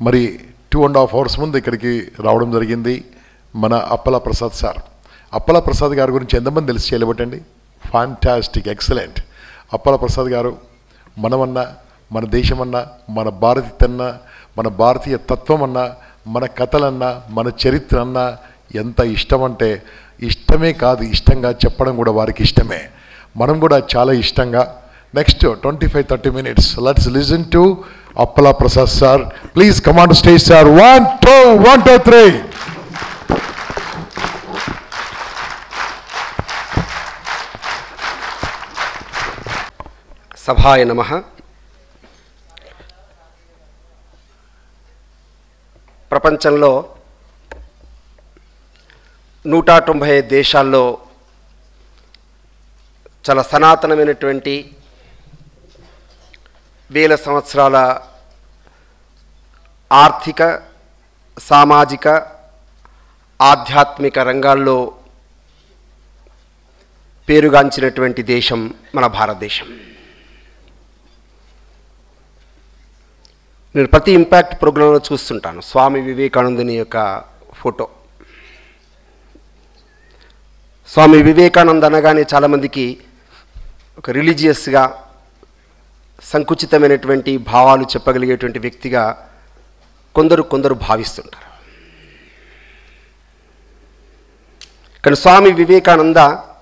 మరి 2.5 hours ముందు ఇక్కడికి రావడం జరిగింది మన అప్పల ప్రసాద్ సార్. అప్పల ప్రసాద్ గారి గురించి ఎంతమంది తెలిసి చేయలేబట్టండి? Fantastic, excellent. అప్పల ప్రసాద్ గారు మనమన్నా, మన దేశమన్నా, మన భారతీయతన్నా, మన భారతీయ తత్వం అన్నా, మన కథలన్నా, మన చరిత్ర అన్నా ఎంత ఇష్టం అంటే ఇష్టమే కాదు, ఇష్టంగా చెప్పడం కూడా వారికి ఇష్టమే. మనం కూడా చాలా ఇష్టంగా next 25-30 minutes let's listen to Appala Prasad sir. Please come on stage sir. 1 2 1 2 3. సభాయ నమః. ప్రపంచంలో 190 దేశాల్లో చాలా సనాతనమైనటువంటి వేల సంవత్సరాల ఆర్థిక, సామాజిక, ఆధ్యాత్మిక రంగాల్లో పేరుగాంచినటువంటి దేశం మన భారతదేశం. నేను ప్రతి ఇంపాక్ట్ ప్రోగ్రాంలో చూస్తుంటాను స్వామి వివేకానందుని యొక్క ఫోటో. స్వామి వివేకానంద అనగానే చాలామందికి ఒక రిలీజియస్గా సంకుచితమైనటువంటి భావాలు చెప్పగలిగేటువంటి వ్యక్తిగా కొందరు భావిస్తుంటారు. కానీ స్వామి వివేకానంద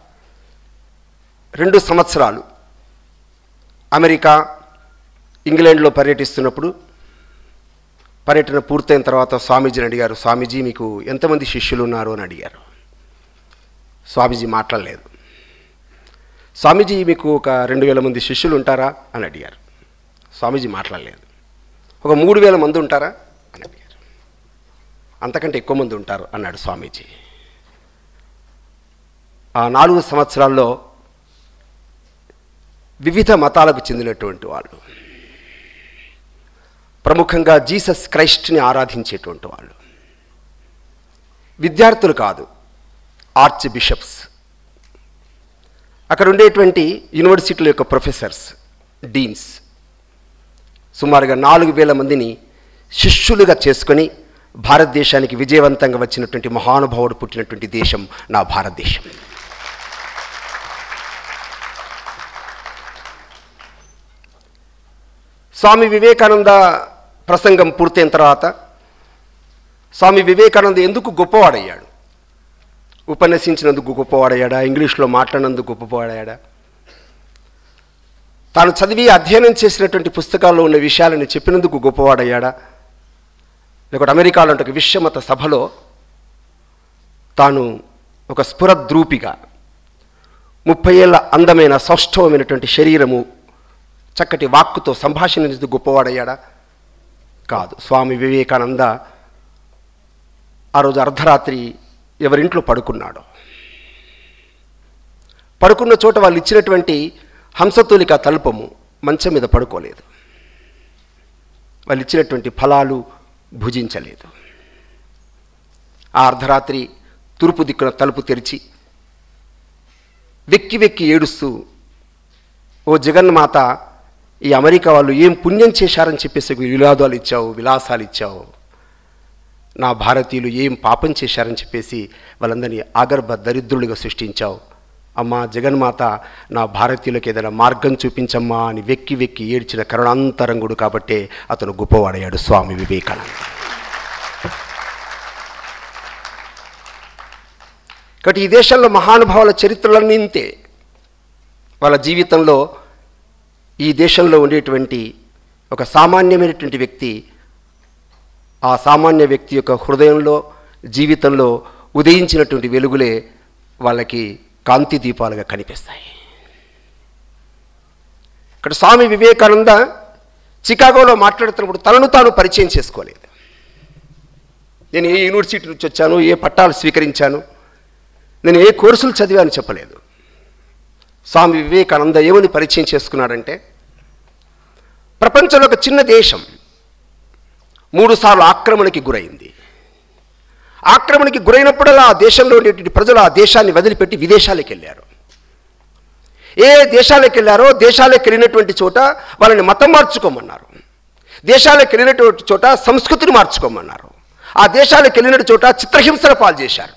2 సంవత్సరాలు అమెరికా, ఇంగ్లాండ్లో పర్యటిస్తున్నప్పుడు పర్యటన పూర్తయిన తర్వాత స్వామీజీని అడిగారు, స్వామీజీ మీకు ఎంతమంది శిష్యులు ఉన్నారు అని అడిగారు. స్వామీజీ మాట్లాడలేదు. స్వామీజీ మీకు ఒక 2000 మంది శిష్యులు ఉంటారా అని అడిగారు. స్వామీజీ మాట్లాడలేదు. ఒక 3000 మంది ఉంటారా అని అడిగారు. అంతకంటే ఎక్కువ మంది ఉంటారు అన్నాడు స్వామీజీ. ఆ 4 సంవత్సరాల్లో వివిధ మతాలకు చెందినటువంటి వాళ్ళు, ప్రముఖంగా జీసస్ క్రైస్ట్ని ఆరాధించేటువంటి వాళ్ళు, విద్యార్థులు కాదు, ఆర్చ్ బిషప్స్, అక్కడ ఉండేటువంటి యూనివర్సిటీల యొక్క ప్రొఫెసర్స్, డీన్స్, సుమారుగా 4000 మందిని శిష్యులుగా చేసుకొని భారతదేశానికి విజయవంతంగా వచ్చినటువంటి మహానుభావుడు పుట్టినటువంటి దేశం నా భారతదేశం. స్వామి వివేకానంద ప్రసంగం పూర్తయిన తర్వాత స్వామి వివేకానంద ఎందుకు గొప్పవాడయ్యాడు? ఉపన్యసించినందుకు గొప్పవాడయ్యాడా? ఇంగ్లీష్లో మాట్లాడినందుకు గొప్పవాడయ్యాడా? తాను చదివి అధ్యయనం చేసినటువంటి పుస్తకాల్లో ఉన్న విషయాలను చెప్పినందుకు గొప్పవాడయ్యాడా? లేకపోతే అమెరికాలో ఒక విశ్వమత సభలో తాను ఒక స్ఫురద్రూపిగా 30 ఏళ్ల అందమైన సౌష్ఠవమైనటువంటి శరీరము, చక్కటి వాక్కుతో సంభాషించేందుకు గొప్పవాడయ్యాడా? కాదు. స్వామి వివేకానంద ఆ రోజు అర్ధరాత్రి ఎవరింట్లో పడుకున్నాడు. పడుకున్న చోట వాళ్ళు ఇచ్చినటువంటి హంసతూలిక తలుపము మంచం మీద పడుకోలేదు. వాళ్ళు ఇచ్చినటువంటి ఫలాలు భుజించలేదు. ఆ అర్ధరాత్రి తూర్పు దిక్కున తలుపు తెరిచి వెక్కి వెక్కి ఏడుస్తూ, ఓ జగన్మాత, ఈ అమెరికా వాళ్ళు ఏం పుణ్యం చేశారని చెప్పేసి విలాసాలు ఇచ్చావు, నా భారతీయులు ఏం పాపం చేశారని చెప్పేసి వాళ్ళందరినీ ఆగర్భ దరిద్రులుగా సృష్టించావు. అమ్మా జగన్మాత, నా భారతీయులకు ఏదైనా మార్గం చూపించమ్మా అని వెక్కి వెక్కి ఏడ్చిన కరుణాంతరంగుడు కాబట్టే అతను గొప్పవాడయ్యాడు స్వామి వివేకానంద. కాబట్టి ఈ దేశంలో మహానుభావుల చరిత్రలన్నీ ఇంతే. వాళ్ళ జీవితంలో ఈ దేశంలో ఉండేటువంటి ఒక సామాన్యమైనటువంటి వ్యక్తి, ఆ సామాన్య వ్యక్తి యొక్క హృదయంలో, జీవితంలో ఉదయించినటువంటి వెలుగులే వాళ్ళకి కాంతి దీపాలుగా కనిపిస్తాయి. ఇక్కడ స్వామి వివేకానంద చికాగోలో మాట్లాడుతున్నప్పుడు తనను తాను పరిచయం చేసుకోలేదు. నేను ఏ యూనివర్సిటీ నుంచి వచ్చాను, ఏ పట్టాలు స్వీకరించాను, నేను ఏ కోర్సులు చదివాను చెప్పలేదు. స్వామి వివేకానంద ఏమని పరిచయం చేసుకున్నాడంటే, ప్రపంచంలో ఒక చిన్న దేశం 3 సార్లు ఆక్రమణకి గురైంది. ఆక్రమణకి గురైనప్పుడల్లా ఆ దేశంలో ఉండేటువంటి ప్రజలు ఆ దేశాన్ని వదిలిపెట్టి విదేశాలకు వెళ్ళారు. ఏ దేశాలకు వెళ్ళారో దేశాలకు వెళ్ళినటువంటి చోట వాళ్ళని మతం మార్చుకోమన్నారు. దేశాలకు వెళ్ళినటువంటి చోట సంస్కృతిని మార్చుకోమన్నారు. ఆ దేశాలకు వెళ్ళిన చోట చిత్రహింసల పాలు చేశారు.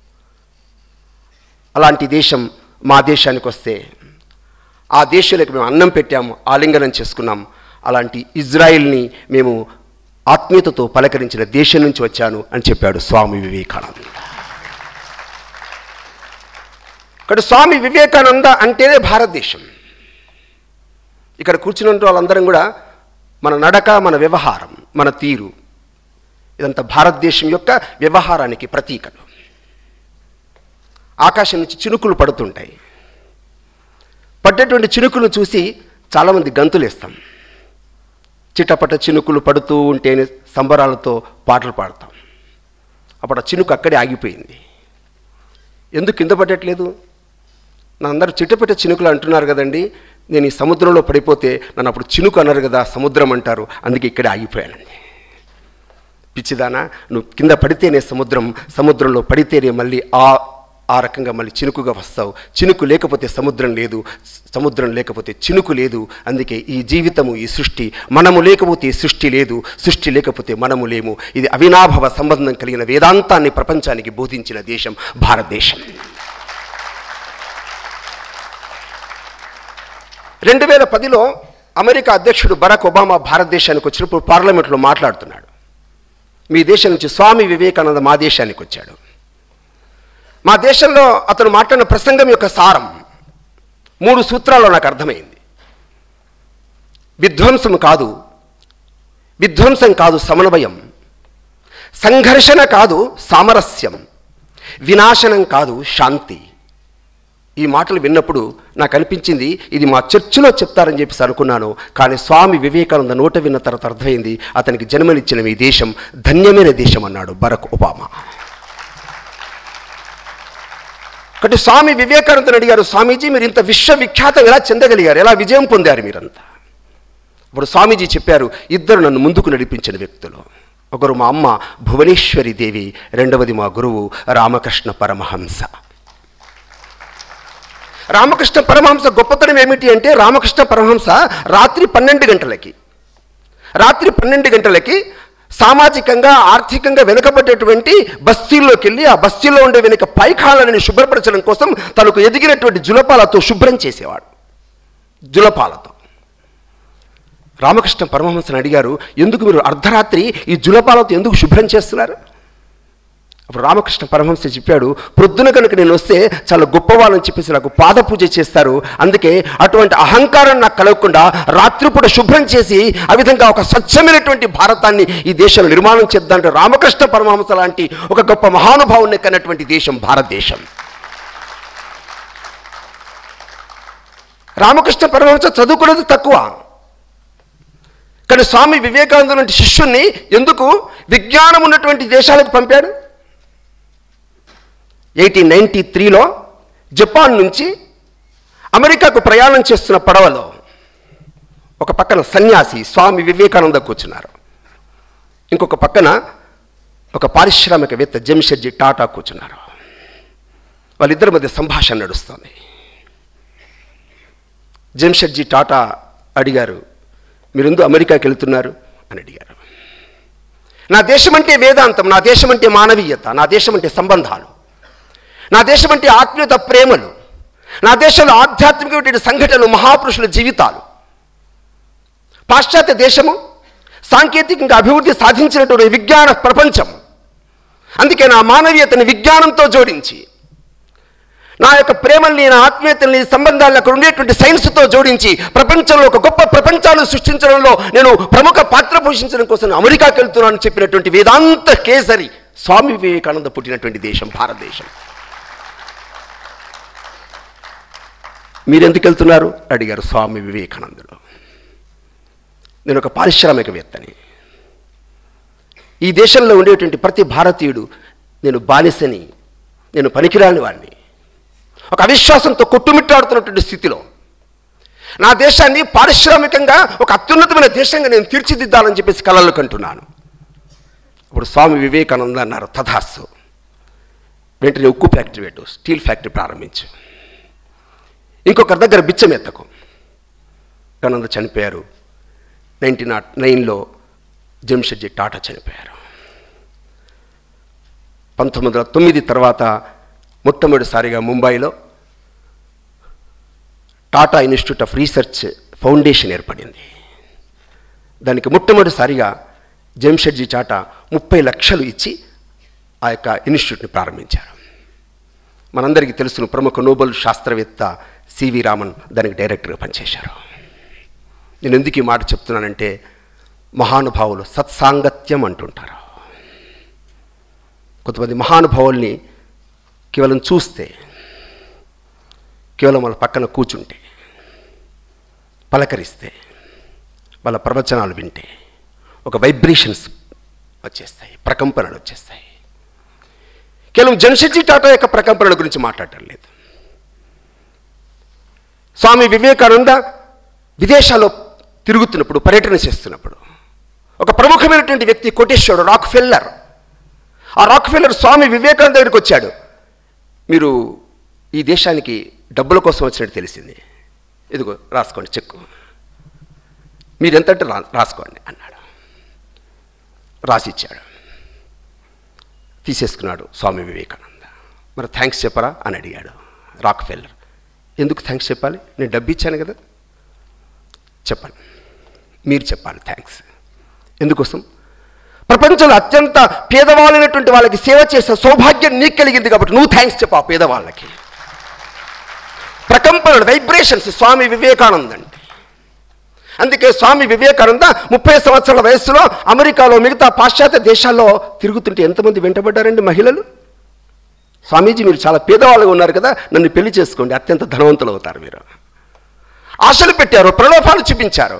అలాంటి దేశం మా దేశానికి వస్తే ఆ దేశాలకు మేము అన్నం పెట్టాము, ఆలింగనం చేసుకున్నాం. అలాంటి ఇజ్రాయిల్ని మేము ఆత్మీయతతో పలకరించిన దేశం నుంచి వచ్చాను అని చెప్పాడు స్వామి వివేకానంద. ఇక్కడ స్వామి వివేకానంద అంటేనే భారతదేశం. ఇక్కడ కూర్చున్న వాళ్ళందరం కూడా మన నడక, మన వ్యవహారం, మన తీరు ఇదంతా భారతదేశం యొక్క వ్యవహారానికి ప్రతీకలు. ఆకాశం నుంచి చినుకులు పడుతుంటాయి. పడ్డటువంటి చినుకులు చూసి చాలామంది గంతులేస్తాం. చిటపట చినుకులు పడుతూ ఉంటేనే సంబరాలతో పాటలు పాడతాం. అప్పుడు ఆ చినుకు అక్కడే ఆగిపోయింది. ఎందుకు కింద పడట్లేదు? నా అందరూ చిటపట చినుకులు అంటున్నారు కదండి, నేను ఈ సముద్రంలో పడిపోతే నన్ను అప్పుడు చినుకు అన్నారు కదా, సముద్రం అంటారు, అందుకే ఇక్కడే ఆగిపోయానండి. పిచ్చిదానా, నువ్వు కింద పడితేనే సముద్రం, సముద్రంలో పడితేనే మళ్ళీ ఆ రకంగా మళ్ళీ చినుకుగా వస్తావు. చినుకు లేకపోతే సముద్రం లేదు, సముద్రం లేకపోతే చినుకు లేదు. అందుకే ఈ జీవితము, ఈ సృష్టి, మనము లేకపోతే ఈ సృష్టి లేదు, సృష్టి లేకపోతే మనము లేము. ఇది అవినాభావ సంబంధం కలిగిన వేదాంతాన్ని ప్రపంచానికి బోధించిన దేశం భారతదేశం. 2010లో అమెరికా అధ్యక్షుడు బరాక్ ఒబామా భారతదేశానికి వచ్చినప్పుడు పార్లమెంట్లో మాట్లాడుతున్నాడు. మీ దేశం నుంచి స్వామి వివేకానంద మా దేశానికి వచ్చాడు. మా దేశంలో అతను మాట్లాడిన ప్రసంగం యొక్క సారం 3 సూత్రాల్లో నాకు అర్థమైంది. విధ్వంసం కాదు సమన్వయం, సంఘర్షణ కాదు సామరస్యం, వినాశనం కాదు శాంతి. ఈ మాటలు విన్నప్పుడు నాకు అనిపించింది ఇది మా చర్చిలో చెప్తారని చెప్పేసి అనుకున్నాను. కానీ స్వామి వివేకానంద నోట విన్న తర్వాత అర్థమైంది, అతనికి జన్మనిచ్చిన మీ దేశం ధన్యమైన దేశం అన్నాడు బరాక్ ఒబామా. కాబట్టి స్వామి వివేకానందని అడిగారు, స్వామీజీ మీరు ఇంత విశ్వవిఖ్యాతం ఎలా చెందగలిగారు, ఎలా విజయం పొందారు మీరంతా? ఇప్పుడు స్వామీజీ చెప్పారు, 2 నన్ను ముందుకు నడిపించిన వ్యక్తులు. ఒకరు మా అమ్మ భువనేశ్వరి దేవి, రెండవది మా గురువు రామకృష్ణ పరమహంస. రామకృష్ణ పరమహంస గొప్పతనం ఏమిటి అంటే, రామకృష్ణ పరమహంస రాత్రి 12 గంటలకి సామాజికంగా ఆర్థికంగా వెనుకబడ్డటువంటి బస్తీల్లోకి వెళ్ళి ఆ బస్తీల్లో ఉండే వెనుక పైకాలని శుభ్రపరచడం కోసం తనకు ఎదిగినటువంటి జులపాలతో శుభ్రం చేసేవాడు. జులపాలతో రామకృష్ణ పరమహంసని అడిగారు, ఎందుకు మీరు అర్ధరాత్రి ఈ జులపాలతో ఎందుకు శుభ్రం చేస్తున్నారు? అప్పుడు రామకృష్ణ పరమహంస చెప్పాడు, ప్రొద్దున కనుక నేను వస్తే చాలా గొప్పవాళ్ళని చెప్పేసి నాకు పాదపూజ చేస్తారు, అందుకే అటువంటి అహంకారం నాకు కలగకుండా రాత్రిపూట శుభ్రం చేసి ఆ విధంగా ఒక స్వచ్ఛమైనటువంటి భారతాన్ని ఈ దేశంలో నిర్మాణం చేద్దామంటే రామకృష్ణ పరమహంస లాంటి ఒక గొప్ప మహానుభావుని కన్నటువంటి దేశం భారతదేశం. రామకృష్ణ పరమహంస చదువుకున్నది తక్కువ, కానీ స్వామి వివేకానంద లాంటి శిష్యుణ్ణి ఎందుకు విజ్ఞానం ఉన్నటువంటి దేశాలకు పంపాడు? 1893లో జపాన్ నుంచి అమెరికాకు ప్రయాణం చేస్తున్న పడవలో ఒక పక్కన సన్యాసి స్వామి వివేకానంద కూర్చున్నారు, ఇంకొక పక్కన ఒక పారిశ్రామికవేత్త జంషెడ్జీ టాటా కూర్చున్నారు. వాళ్ళిద్దరి మధ్య సంభాషణ నడుస్తుంది. జంషెడ్జీ టాటా అడిగారు, మీరెందుకు అమెరికాకి వెళ్తున్నారు అని అడిగారు. నా దేశం అంటే వేదాంతం, నా దేశం అంటే మానవీయత, నా దేశం అంటే సంబంధాలు, నా దేశం అంటే ఆత్మీయత, ప్రేమలు, నా దేశంలో ఆధ్యాత్మికమైన సంఘటనలు, మహాపురుషుల జీవితాలు. పాశ్చాత్య దేశము సాంకేతికంగా అభివృద్ధి సాధించినటువంటి విజ్ఞాన ప్రపంచం. అందుకే నా మానవీయతని విజ్ఞానంతో జోడించి, నా యొక్క ప్రేమల్ని, నా ఆత్మీయతల్ని, సంబంధాలను అక్కడ ఉండేటువంటి సైన్స్తో జోడించి ప్రపంచంలో ఒక గొప్ప ప్రపంచాన్ని సృష్టించడంలో నేను ప్రముఖ పాత్ర పోషించడం కోసం అమెరికాకి వెళ్తున్నానని చెప్పినటువంటి వేదాంత కేసరి స్వామి వివేకానంద పుట్టినటువంటి దేశం భారతదేశం. మీరెందుకు వెళ్తున్నారు అడిగారు స్వామి వివేకానందుడు. నేను ఒక పారిశ్రామికవేత్తని, ఈ దేశంలో ఉండేటువంటి ప్రతి భారతీయుడు నేను బానిసని, నేను పనికిరాని వాడిని, ఒక అవిశ్వాసంతో కొట్టుమిట్టాడుతున్నటువంటి స్థితిలో నా దేశాన్ని పారిశ్రామికంగా ఒక అత్యున్నతమైన దేశంగా నేను తీర్చిదిద్దాలని చెప్పేసి కలలు కంటున్నాను. ఇప్పుడు స్వామి వివేకానంద అన్నారు, తథాస్తు, వెంటనే ఉక్కు ఫ్యాక్టరీ పెట్టు, స్టీల్ ఫ్యాక్టరీ ప్రారంభించు, ఇంకొకరి దగ్గర బిచ్చమెత్తకు. వివేకానంద చనిపోయారు. 1909లో జంషెడ్జీ టాటా చనిపోయారు. 1909 తర్వాత మొట్టమొదటిసారిగా ముంబైలో Tata Institute of Research Foundation ఏర్పడింది. దానికి మొట్టమొదటిసారిగా జంషెడ్జీ టాటా 30 లక్షలు ఇచ్చి ఆ యొక్క ఇన్స్టిట్యూట్ని ప్రారంభించారు. మనందరికీ తెలుసును ప్రముఖ నోబెల్ శాస్త్రవేత్త సివి రామన్ దానికి డైరెక్టర్గా పనిచేశారు. నేను ఎందుకు ఈ మాట చెప్తున్నానంటే, మహానుభావులు సత్సాంగత్యం అంటుంటారు. కొంతమంది మహానుభావుల్ని కేవలం చూస్తే, కేవలం వాళ్ళ పక్కన కూర్చుంటే, పలకరిస్తే, వాళ్ళ ప్రవచనాలు వింటే ఒక వైబ్రేషన్స్ వచ్చేస్తాయి, ప్రకంపనలు వచ్చేస్తాయి. కేవలం జంషెడ్జీ టాటా యొక్క ప్రకంపనల గురించి మాట్లాడటం లేదు. స్వామి వివేకానంద విదేశాల్లో తిరుగుతున్నప్పుడు, పర్యటన చేస్తున్నప్పుడు ఒక ప్రముఖమైనటువంటి వ్యక్తి కోటేశ్వరుడు రాక్ఫెల్లర్. ఆ రాక్ఫెల్లర్ స్వామి వివేకానంద దగ్గరికి వచ్చాడు. మీరు ఈ దేశానికి డబ్బుల కోసం వచ్చినట్టు తెలిసింది, ఇదిగో రాసుకోండి చెక్కు, మీరు ఎంత అంటే రాసుకోండి అన్నాడు. రాసిచ్చాడు, తీసేసుకున్నాడు స్వామి వివేకానంద. మరి థ్యాంక్స్ చెప్పరా అని అడిగాడు రాక్ఫెల్లర్. ఎందుకు థ్యాంక్స్ చెప్పాలి? నేను డబ్బు ఇచ్చాను కదా. చెప్పాలి, మీరు చెప్పాలి థ్యాంక్స్. ఎందుకోసం? ప్రపంచంలో అత్యంత పేదవాళ్ళైనటువంటి వాళ్ళకి సేవ చేసే సౌభాగ్యం నీకు కలిగింది కాబట్టి నువ్వు థ్యాంక్స్ చెప్పు ఆ పేదవాళ్ళకి. ప్రకంపనలు, వైబ్రేషన్స్ స్వామి వివేకానంద అంటే. అందుకే స్వామి వివేకానంద 30 సంవత్సరాల వయస్సులో అమెరికాలో మిగతా పాశ్చాత్య దేశాల్లో తిరుగుతుంటే ఎంతమంది వెంటబడ్డారండి మహిళలు. స్వామీజీ మీరు చాలా పేదవాళ్ళుగా ఉన్నారు కదా, నన్ను పెళ్లి చేసుకోండి, అత్యంత ధనవంతులు అవుతారు మీరు. ఆశలు పెట్టారు, ప్రలోభాలు చూపించారు.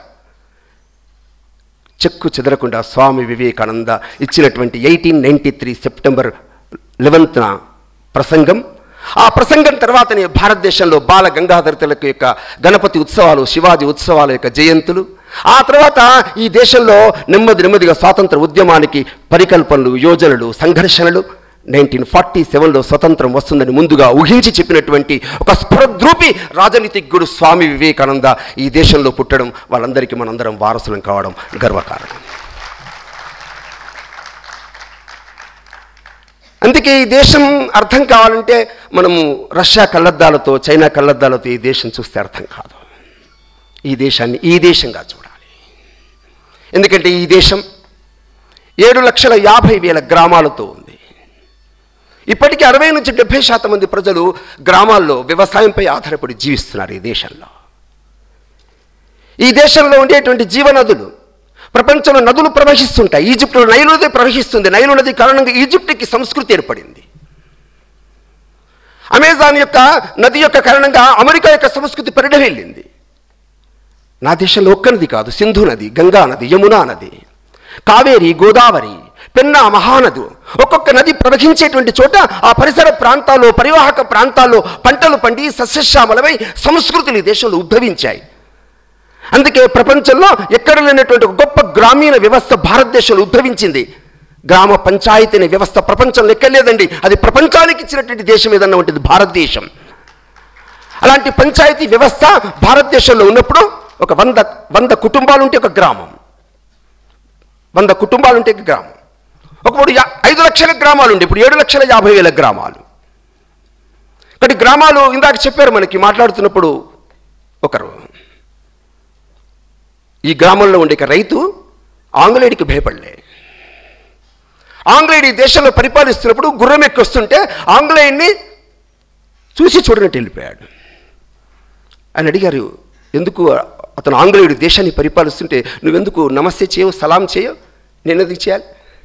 చెక్కు చెదరకుండా స్వామి వివేకానంద ఇచ్చినటువంటి 1893 సెప్టెంబర్ 11న ప్రసంగం, ఆ ప్రసంగం తర్వాతనే భారతదేశంలో బాల గంగాధర తిలక్ యొక్క గణపతి ఉత్సవాలు, శివాజీ ఉత్సవాల యొక్క జయంతులు, ఆ తర్వాత ఈ దేశంలో నెమ్మదిగా స్వాతంత్ర ఉద్యమానికి పరికల్పనలు, యోజనలు, సంఘర్షణలు. 1947లో స్వతంత్రం వస్తుందని ముందుగా ఊహించి చెప్పినటువంటి ఒక స్ఫురద్రూపి రాజనీతిజ్ఞుడు స్వామి వివేకానంద ఈ దేశంలో పుట్టడం, వాళ్ళందరికీ మనందరం వారసులం కావడం గర్వకారణం. అందుకే ఈ దేశం అర్థం కావాలంటే మనము రష్యా కళ్ళద్దాలతో, చైనా కళ్ళద్దాలతో ఈ దేశం చూస్తే అర్థం కాదు. ఈ దేశాన్ని ఈ దేశంగా చూడాలి. ఎందుకంటే ఈ దేశం 7,50,000 గ్రామాలతో ఉంది. ఇప్పటికీ 60 నుంచి 70% మంది ప్రజలు గ్రామాల్లో వ్యవసాయంపై ఆధారపడి జీవిస్తున్నారు. ఈ దేశంలో ఉండేటువంటి జీవనదులు, ప్రపంచంలో నదులు ప్రవహిస్తుంటాయి. ఈజిప్టులో నైలు నది ప్రవహిస్తుంది. నైలు నది కారణంగా ఈజిప్టుకి సంస్కృతి ఏర్పడింది. అమెజాన్ యొక్క నది యొక్క కారణంగా అమెరికా యొక్క సంస్కృతి పరిఢవిల్లింది. నా దేశంలో ఒక్క నది కాదు, సింధు నది, గంగా నది, యమునా నది, కావేరి, గోదావరి, పెన్నా, మహానదు, ఒక్కొక్క నది ప్రవహించేటువంటి చోట ఆ పరిసర ప్రాంతాల్లో, పరివాహక ప్రాంతాల్లో పంటలు పండి సస్యశ్యామలమై సంస్కృతులు ఈ దేశంలో ఉద్భవించాయి. అందుకే ప్రపంచంలో ఎక్కడ లేనటువంటి ఒక గొప్ప గ్రామీణ వ్యవస్థ భారతదేశంలో ఉద్భవించింది. గ్రామ పంచాయతీ అనే వ్యవస్థ ప్రపంచంలో ఎక్కర్లేదండి. అది ప్రపంచానికి ఇచ్చినటువంటి దేశం ఏదన్నా ఉంటుంది భారతదేశం. అలాంటి పంచాయతీ వ్యవస్థ భారతదేశంలో ఉన్నప్పుడు ఒక 100 కుటుంబాలు ఉంటే ఒక గ్రామం, 100 కుటుంబాలు ఉంటే ఒక గ్రామం. ఒకప్పుడు 5 లక్షల గ్రామాలు ఉండే, ఇప్పుడు 7,50,000 గ్రామాలు. కాబట్టి గ్రామాలు ఇందాక చెప్పారు మనకి మాట్లాడుతున్నప్పుడు ఒకరు, ఈ గ్రామంలో ఉండే రైతు ఆంగ్లేయుడికి భయపడలే. ఆంగ్లేయుడు ఈ దేశంలో పరిపాలిస్తున్నప్పుడు గుర్రం ఎక్కి వస్తుంటే ఆంగ్లేయుడిని చూసి చూడనట్టు వెళ్ళిపోయాడు. ఆయన అడిగారు, ఎందుకు అతను ఆంగ్లేయుడు దేశాన్ని పరిపాలిస్తుంటే నువ్వెందుకు నమస్తే చేయవు, సలాం చేయవు, నేను ఎందుకు చేయాలి?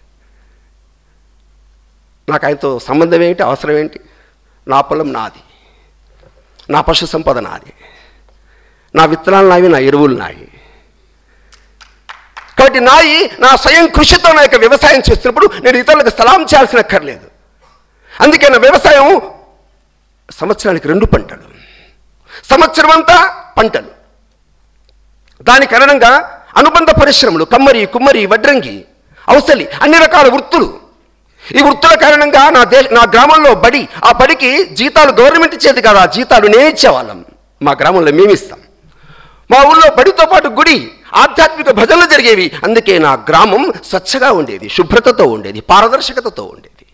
నాకు ఆయనతో సంబంధం ఏంటి, అవసరం ఏంటి? నా పొలం నాది, నా పశు సంపద నాది, నా విత్తనాలు నావి, నా ఎరువులు నాయి. కాబట్టి నా స్వయం కృషితో నా యొక్క వ్యవసాయం చేస్తున్నప్పుడు నేను ఇతరులకు సలాం చేయాల్సిన అక్కర్లేదు. అందుకే నా వ్యవసాయం సంవత్సరానికి 2 పంటలు, సంవత్సరం అంతా పంటలు. దాని కారణంగా అనుబంధ పరిశ్రమలు, కమ్మరి, కుమ్మరి, వడ్రంగి, ఔసలి, అన్ని రకాల వృత్తులు. ఈ వృత్తుల కారణంగా నా గ్రామంలో బడి, ఆ బడికి జీతాలు గవర్నమెంట్ ఇచ్చేది కాదు, ఆ జీతాలు నేను ఇచ్చేవాళ్ళం. మా గ్రామంలో మేమిస్తాం. మా ఊళ్ళో బడితో పాటు గుడి, ఆధ్యాత్మిక భజనలు జరిగేవి. అందుకే నా గ్రామం స్వచ్ఛగా ఉండేది, శుభ్రతతో ఉండేది, పారదర్శకతతో ఉండేది.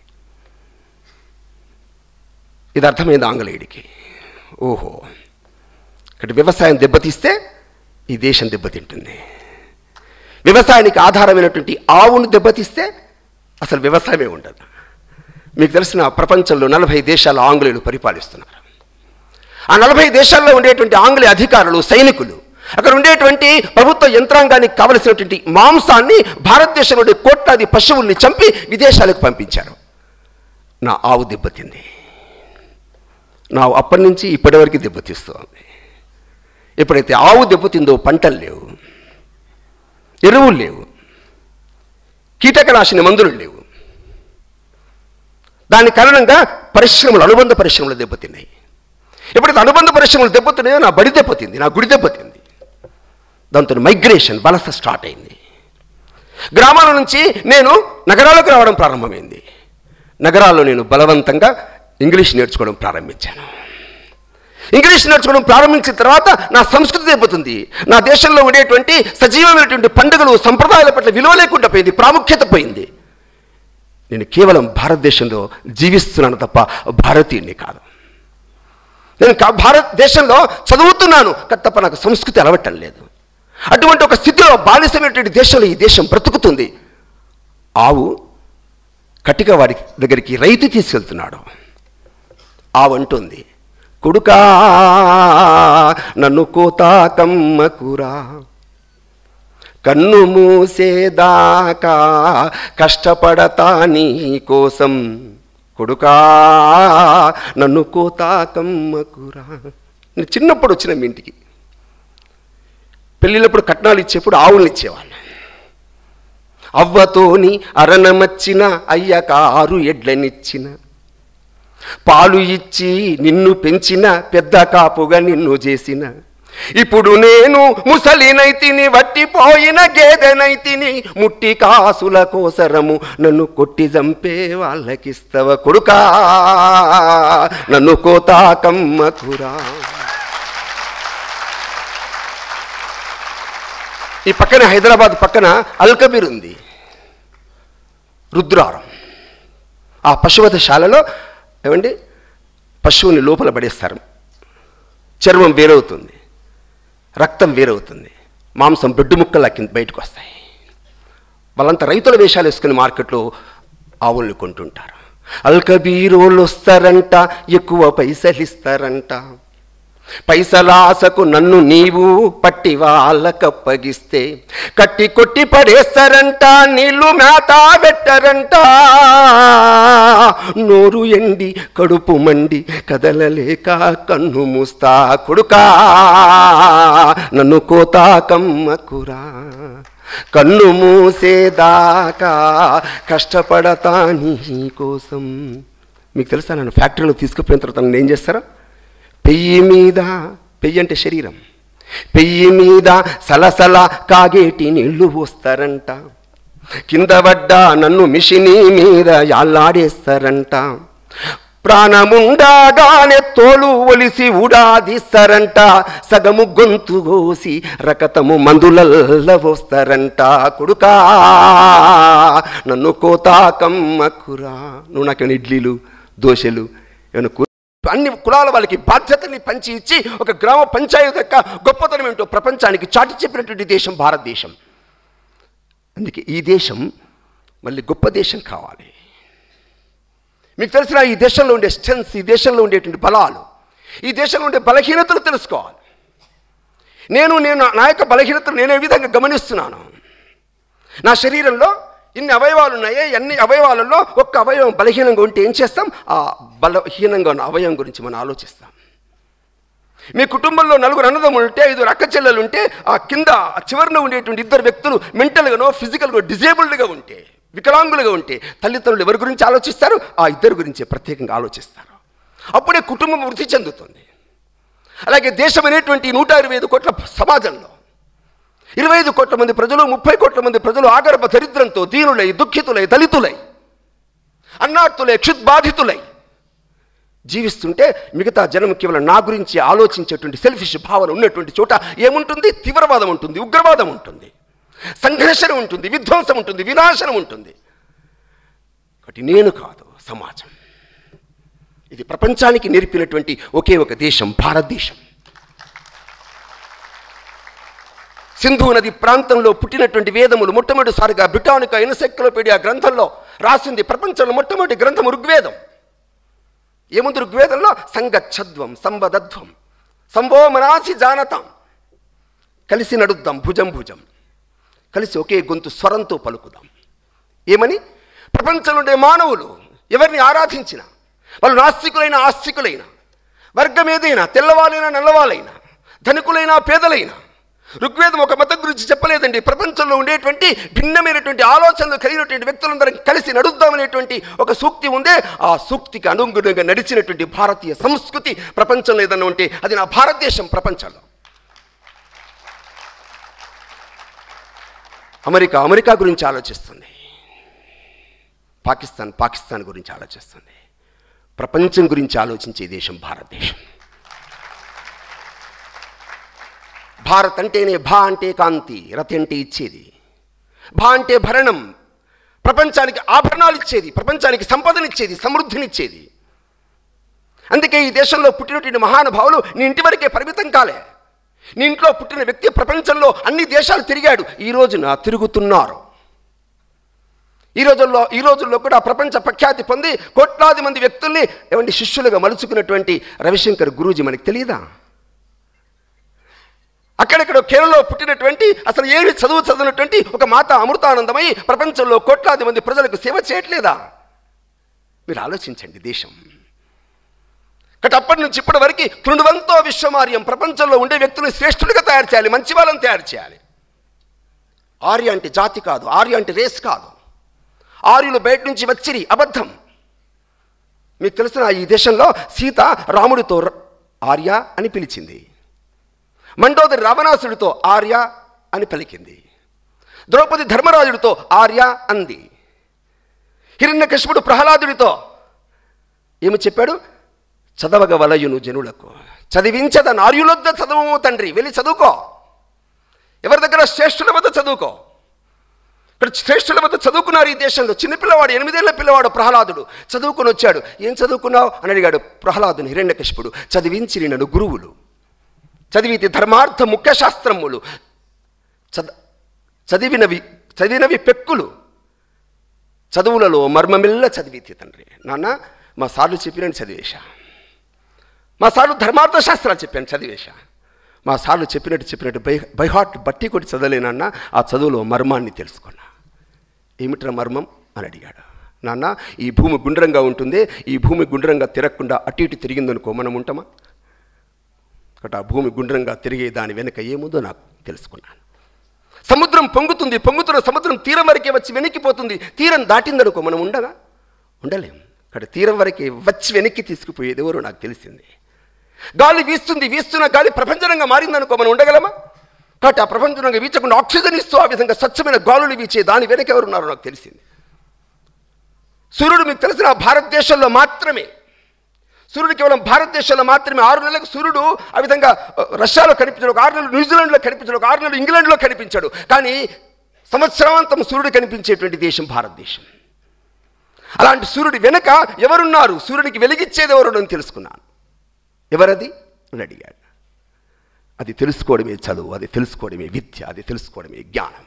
ఇది అర్థమైంది ఆంగ్లేయుడికి. ఓహో, ఇక్కడ వ్యవసాయం దెబ్బతీస్తే ఈ దేశం దెబ్బతింటుంది. వ్యవసాయానికి ఆధారమైనటువంటి ఆవును దెబ్బతీస్తే అసలు వ్యవసాయమే ఉండదు. మీకు తెలిసిన ప్రపంచంలో 40 దేశాల ఆంగ్లేయులు పరిపాలిస్తున్నారు. ఆ 40 దేశాల్లో ఉండేటువంటి ఆంగ్లేయ అధికారులు, సైనికులు అక్కడ ఉండేటువంటి ప్రభుత్వ యంత్రాంగానికి కావలసినటువంటి మాంసాన్ని భారతదేశంలోని కోట్లాది పశువుల్ని చంపి విదేశాలకు పంపించారు. నా ఆవు దెబ్బతింది. నా అప్పటి నుంచి ఇప్పటి వరకు దెబ్బతీస్తుంది. ఎప్పుడైతే ఆవు దెబ్బతిందో పంటలు లేవు, ఎరువులు లేవు, కీటకనాశిని మందులు లేవు. దాని కారణంగా పరిశ్రమలు, అనుబంధ పరిశ్రమలు దెబ్బతిన్నాయి. ఎప్పుడైతే అనుబంధ పరిశ్రమలు దెబ్బతిన్నాయో నా బడి దెబ్బతింది, నా గుడి దెబ్బతింది. దాంతో మైగ్రేషన్, వలస స్టార్ట్ అయింది. గ్రామాల నుంచి నేను నగరాలకు రావడం ప్రారంభమైంది. నగరాల్లో నేను బలవంతంగా ఇంగ్లీష్ నేర్చుకోవడం ప్రారంభించాను. ఇంగ్లీష్ నేర్చుకోవడం ప్రారంభించిన తర్వాత నా సంస్కృతి దెబ్బతుంది. నా దేశంలో ఉండేటువంటి సజీవమైనటువంటి పండుగలు, సంప్రదాయాల పట్ల విలువ లేకుండా పోయింది, ప్రాముఖ్యత పోయింది. నేను కేవలం భారతదేశంలో జీవిస్తున్నాను తప్ప భారతీయుడిని కాదు. నేను భారతదేశంలో చదువుతున్నాను తప్ప నాకు సంస్కృతి అలవటం లేదు. అటువంటి ఒక స్థితిలో బానిసమైనటువంటి దేశంలో ఈ దేశం బ్రతుకుతుంది. ఆవు కటిక వాడి దగ్గరికి రైతు తీసుకెళ్తున్నాడు. ఆవు అంటుంది, కొడుకా నన్ను కోతాకమ్మకురా, కన్ను మూసేదాకా కష్టపడతా నీ కోసం, కొడుకా నన్ను కోతాకమ్మకురా. నేను చిన్నప్పుడు వచ్చిన మీ ఇంటికి పెళ్ళిళ్ళప్పుడు కట్నాలు ఇచ్చేప్పుడు ఆవుల్ని ఇచ్చేవాళ్ళు. అవ్వతోని అరణమచ్చిన, అయ్యక 6 ఎడ్లనిచ్చిన, పాలు ఇచ్చి నిన్ను పెంచిన, పెద్ద కాపుగా నిన్ను చేసిన, ఇప్పుడు నేను ముసలినైతిని, వట్టిపోయిన గేదెనైతిని, ముట్టి కాసుల కోసరము నన్ను కొట్టి చంపే వాళ్ళకిస్తవ, కొడుకా నన్ను కోతాకమ్మకురా. ఈ పక్కన హైదరాబాద్ పక్కన అల్కబీర్ ఉంది, రుద్రారం. ఆ పశువధశాలలో ఏమండి పశువుని లోపల పడేస్తారు. చర్మం వేరవుతుంది, రక్తం వేరవుతుంది, మాంసం బెడ్డు ముక్కలు కింద బయటకు వస్తాయి. వాళ్ళంతా రైతుల వేషాలు వేసుకుని మార్కెట్లో ఆవుల్ని కొంటుంటారు. అల్కబీరోళ్ళు వస్తారంట, ఎక్కువ పైసలు ఇస్తారంట. పైసలాసకు నన్ను నీవు పట్టి వాళ్ళకప్పగిస్తే కట్టి కొట్టి పడేస్తారంట, నీళ్లు మేత పెట్టరంట. నోరు ఎండి కడుపు మండి కదలలేక కన్ను మూస్తా, కొడుకా నన్ను కోతాకమ్మకురా, కన్ను మూసేదాకా కష్టపడతా నీ కోసం. మీకు తెలుసా, నన్ను ఫ్యాక్టరీలో తీసుకుపోయిన తర్వాత నన్ను ఏం చేస్తారా, పెయ్యి మీద, పెయ్యి అంటే శరీరం, పెయ్యి మీద సలసల కాగేటి నీళ్లు పోస్తారంట. కింద పడ్డా నన్ను మిషిని మీద యాళ్ళాడేస్తారంట. ప్రాణముండగానే తోలు ఒలిసి ఉడాదిస్తారంట. సగము గొంతు కోసి రకతము మందులల్ల పోస్తారంట. కొడుకా నన్ను కోతాకమ్మకురా. నువ్వు నాకేమైనా ఇడ్లీలు, దోశలు ఏమైనా అన్ని కులాల వాళ్ళకి బాధ్యతని పంచి ఇచ్చి ఒక గ్రామ పంచాయతీ యొక్క గొప్పతనం ఏంటో ప్రపంచానికి చాటి చెప్పినటువంటి దేశం భారతదేశం. అందుకే ఈ దేశం మళ్ళీ గొప్ప దేశం కావాలి. మీకు తెలిసిన ఈ దేశంలో ఉండే స్ట్రెంగ్స్, ఈ దేశంలో ఉండేటువంటి బలాలు, ఈ దేశంలో ఉండే బలహీనతలు తెలుసుకోవాలి. నేను నా యొక్క బలహీనతలు నేను ఏ విధంగా గమనిస్తున్నాను. నా శరీరంలో ఇన్ని అవయవాలు ఉన్నాయి, అన్ని అవయవాలలో ఒక్క అవయవం బలహీనంగా ఉంటే ఏం చేస్తాం, ఆ బలహీనంగా ఉన్న అవయవం గురించి మనం ఆలోచిస్తాం. మీ కుటుంబంలో 4 అన్నదమ్ములు ఉంటే, 5 అక్క చెల్లెలు ఉంటే, ఆ కింద చివరిన ఉండేటువంటి 2 వ్యక్తులు మెంటల్గానో ఫిజికల్గా డిజేబుల్డ్గా ఉంటే, వికలాంగులుగా ఉంటే, తల్లిదండ్రులు ఎవరి గురించి ఆలోచిస్తారు, ఆ 2 గురించే ప్రత్యేకంగా ఆలోచిస్తారు. అప్పుడే కుటుంబం వృద్ధి చెందుతుంది. అలాగే దేశం అనేటువంటి 125 కోట్ల సమాజంలో 25 కోట్ల మంది ప్రజలు, 30 కోట్ల మంది ప్రజలు ఆగర్భ దరిద్రంతో దీనులై, దుఃఖితులై, దళితులై, అన్నార్తులై, క్షుద్బాధితులై జీవిస్తుంటే మిగతా జనం కేవలం నా గురించి ఆలోచించేటువంటి సెల్ఫిష్ భావన ఉన్నటువంటి చోట ఏముంటుంది? తీవ్రవాదం ఉంటుంది, ఉగ్రవాదం ఉంటుంది, సంఘర్షణ ఉంటుంది, విధ్వంసం ఉంటుంది, వినాశనం ఉంటుంది. కాబట్టి నేను కాదు, సమాజం. ఇది ప్రపంచానికి నేర్పినటువంటి ఒకే ఒక దేశం భారతదేశం. సింధు నది ప్రాంతంలో పుట్టినటువంటి వేదములు మొట్టమొదటిసారిగా బ్రిటానికా ఎన్సైక్లోపీడియా గ్రంథంలో రాసింది. ప్రపంచంలో మొట్టమొదటి గ్రంథం ఋగ్వేదం. ఏముంది ఋగ్వేదంలో? సంగచ్చధ్వం, సంవదధ్వం, సంభో మనాసి జానతాం. కలిసి నడుద్దాం, భుజం భుజం, కలిసి ఒకే గొంతు స్వరంతో పలుకుదాం. ఏమని? ప్రపంచంలో ఉండే మానవులు ఎవరిని ఆరాధించినా, వాళ్ళు నాస్తికులైన ఆస్తికులైన, వర్గం ఏదైనా, తెల్లవాళ్ళైనా నల్లవాళ్ళైనా, ధనికులైనా పేదలైనా, ఋగ్వేదం ఒక మతం గురించి చెప్పలేదండి. ప్రపంచంలో ఉండేటువంటి భిన్నమైనటువంటి ఆలోచనలు కలిగినటువంటి వ్యక్తులందరం కలిసి నడుద్దామనేటువంటి ఒక సూక్తి ఉందే. ఆ సూక్తికి అనుగుణంగా నడిచినటువంటి భారతీయ సంస్కృతి ప్రపంచంలో ఏదన్నా ఉంటే అది నా భారతదేశం. ప్రపంచంలో అమెరికా గురించి ఆలోచిస్తుంది, పాకిస్తాన్ గురించి ఆలోచిస్తుంది. ప్రపంచం గురించి ఆలోచించే దేశం భారతదేశం. భారత్ అంటేనే భా అంటే కాంతి, రతి అంటే ఇచ్చేది, భా అంటే భరణం, ప్రపంచానికి ఆభరణాలు ఇచ్చేది, ప్రపంచానికి సంపదనిచ్చేది, సమృద్ధినిచ్చేది. అందుకే ఈ దేశంలో పుట్టినటువంటి మహానుభావులు నీ ఇంటి వరకే పరిమితం కాలే. నీ ఇంట్లో పుట్టిన వ్యక్తి ప్రపంచంలో అన్ని దేశాలు తిరిగాడు. ఈ రోజున తిరుగుతున్నారు. ఈ రోజుల్లో కూడా ప్రపంచ ప్రఖ్యాతి పొంది కోట్లాది మంది వ్యక్తుల్ని ఏమంటే శిష్యులుగా మలుచుకున్నటువంటి రవిశంకర్ గురూజీ మనకు తెలియదా? అక్కడెక్కడో కేరళలో పుట్టినటువంటి, అసలు ఏమి చదివినటువంటి ఒక మాత అమృతానందమై ప్రపంచంలో కోట్లాది మంది ప్రజలకు సేవ చేయట్లేదా? మీరు ఆలోచించండి దేశం. కాబట్టి అప్పటి నుంచి ఇప్పటి వరకు కృణువంతో విశ్వమార్యం, ప్రపంచంలో ఉండే వ్యక్తులను శ్రేష్ఠులుగా తయారు చేయాలి, మంచి వాళ్ళని తయారు చేయాలి. ఆర్య అంటే జాతి కాదు, ఆర్య అంటే రేస్ కాదు. ఆర్యులు బయట నుంచి వచ్చిరి, అబద్ధం. మీకు తెలిసిన ఈ దేశంలో సీత రాముడితో ఆర్య అని పిలిచింది, మండోదరి రావణాసుడితో ఆర్య అని పలికింది, ద్రౌపది ధర్మరాజుడితో ఆర్య అంది, హిరణ్యకశిపుడు ప్రహ్లాదుడితో ఏమి చెప్పాడు? చదవగ వలయును జనులకు, చదివించద నార్యులొద్ద చదువు తండ్రి, వెళ్ళి చదువుకో, ఎవరి దగ్గర శ్రేష్ఠుల వద్ద చదువుకో. ఇక్కడ శ్రేష్ఠుల వద్ద చదువుకున్నారు ఈ దేశంలో. చిన్నపిల్లవాడు, 8 ఏళ్ల పిల్లవాడు ప్రహ్లాదుడు చదువుకుని వచ్చాడు. ఏం చదువుకున్నావు అని అడిగాడు ప్రహ్లాదుని హిరణ్యకశిపుడు. చదివించిరి నన్ను గురువులు, చదివితే ధర్మార్థ ముఖ్య శాస్త్రములు, చదివినవి పెక్కులు, చదువులలో మర్మమిల్ల చదివితే తండ్రి. నాన్న మా సార్లు చెప్పినట్టు చదివేశా, మా సార్లు ధర్మార్థ శాస్త్రాలు చెప్పాను చదివేశా, మా సార్లు చెప్పినట్టు బైహార్ట్ బట్టి కొట్టి చదవలేనన్నా ఆ చదువులో మర్మాన్ని తెలుసుకున్నా. ఏమిట్రా మర్మం అని అడిగాడు. నాన్న ఈ భూమి గుండ్రంగా ఉంటుంది, ఈ భూమి గుండ్రంగా తిరగకుండా అటు ఇటు తిరిగిందనుకో మనం ఉంటామా? కాబట్టి ఆ భూమి గుండ్రంగా తిరిగే దాని వెనుక ఏముందో నాకు తెలుసుకున్నాను. సముద్రం పొంగుతున్న సముద్రం తీరం వరకే వచ్చి వెనక్కిపోతుంది. తీరం దాటిందనుకో మనం ఉండలేం. కాబట్టి తీరం వరకే వచ్చి వెనక్కి తీసుకుపోయేది ఎవరో నాకు తెలిసింది. గాలి వీస్తున్న గాలి ప్రపంచంగా మారిందనుకో మనం ఉండగలమా? కాబట్టి ఆ ప్రపంచంగా వీచకుండా ఆక్సిజన్ ఇస్తూ ఆ విధంగా స్వచ్ఛమైన గాలులు వీచే దాని వెనక ఎవరున్నారో నాకు తెలిసింది. సూర్యుడు మీకు తెలిసిన భారతదేశంలో మాత్రమే, సూర్యుడు కేవలం భారతదేశంలో మాత్రమే 6 నెలలకు సూర్యుడు ఆ విధంగా రష్యాలో కనిపించాడు, 6 నెలలు న్యూజిలాండ్లో కనిపించాడు, 6 నెలలు ఇంగ్లాండ్లో కనిపించాడు. కానీ సంవత్సరాంతం సూర్యుడు కనిపించేటువంటి దేశం భారతదేశం. అలాంటి సూర్యుడి వెనుక ఎవరున్నారు? సూర్యుడికి వెలిగిచ్చేది ఎవరు అని తెలుసుకున్నాను. ఎవరది అని అడిగాడు. అది తెలుసుకోవడమే చదువు, అది తెలుసుకోవడమే విద్య, అది తెలుసుకోవడమే జ్ఞానం.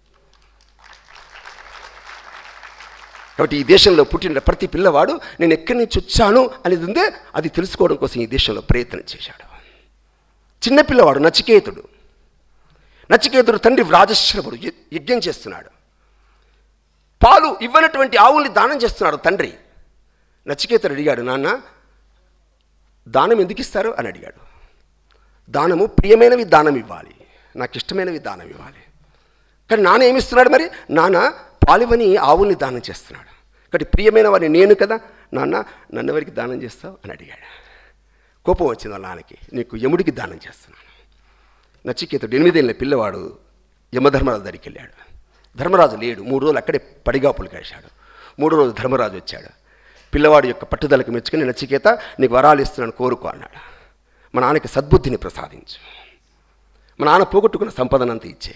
కాబట్టి ఈ దేశంలో పుట్టిన ప్రతి పిల్లవాడు నేను ఎక్కడి నుంచి వచ్చాను అనేది ఉందే, అది తెలుసుకోవడం కోసం ఈ దేశంలో ప్రయత్నం చేశాడు. చిన్నపిల్లవాడు నచికేతుడు తండ్రి రాజశ్రవుడు యజ్ఞం చేస్తున్నాడు. పాలు ఇవ్వనటువంటి ఆవుల్ని దానం చేస్తున్నాడు తండ్రి. నచికేతుడు అడిగాడు, నాన్న దానం ఎందుకు ఇస్తారు అని అడిగాడు. దానము ప్రియమైనవి దానం ఇవ్వాలి, నాకు ఇష్టమైనవి దానం ఇవ్వాలి. కానీ నాన్న ఏమిస్తున్నాడు మరి? నాన్న పాలివని ఆవుల్ని దానం చేస్తున్నాడు. కాబట్టి ప్రియమైన వారిని నేను కదా, నాన్న నన్ను ఎవరికి దానం చేస్తావు అని అడిగాడు. కోపం వచ్చింది వాళ్ళ నాన్నకి. నీకు యముడికి దానం చేస్తున్నాను. నచికేతుడు 8 ఏళ్ల పిల్లవాడు యమధర్మరాజు దగ్గరికి వెళ్ళాడు. ధర్మరాజు లేడు. 3 రోజులు అక్కడే పడిగాపులు కాశాడు. 3వ రోజు ధర్మరాజు వచ్చాడు. పిల్లవాడి యొక్క పట్టుదలకు మెచ్చుకుని, నచికేత నీకు వరాలు ఇస్తున్నాను కోరుకో అన్నాడు. మా నాన్నకి సద్బుద్ధిని ప్రసాదించు, మా నాన్న పోగొట్టుకున్న సంపదనంతా ఇచ్చే,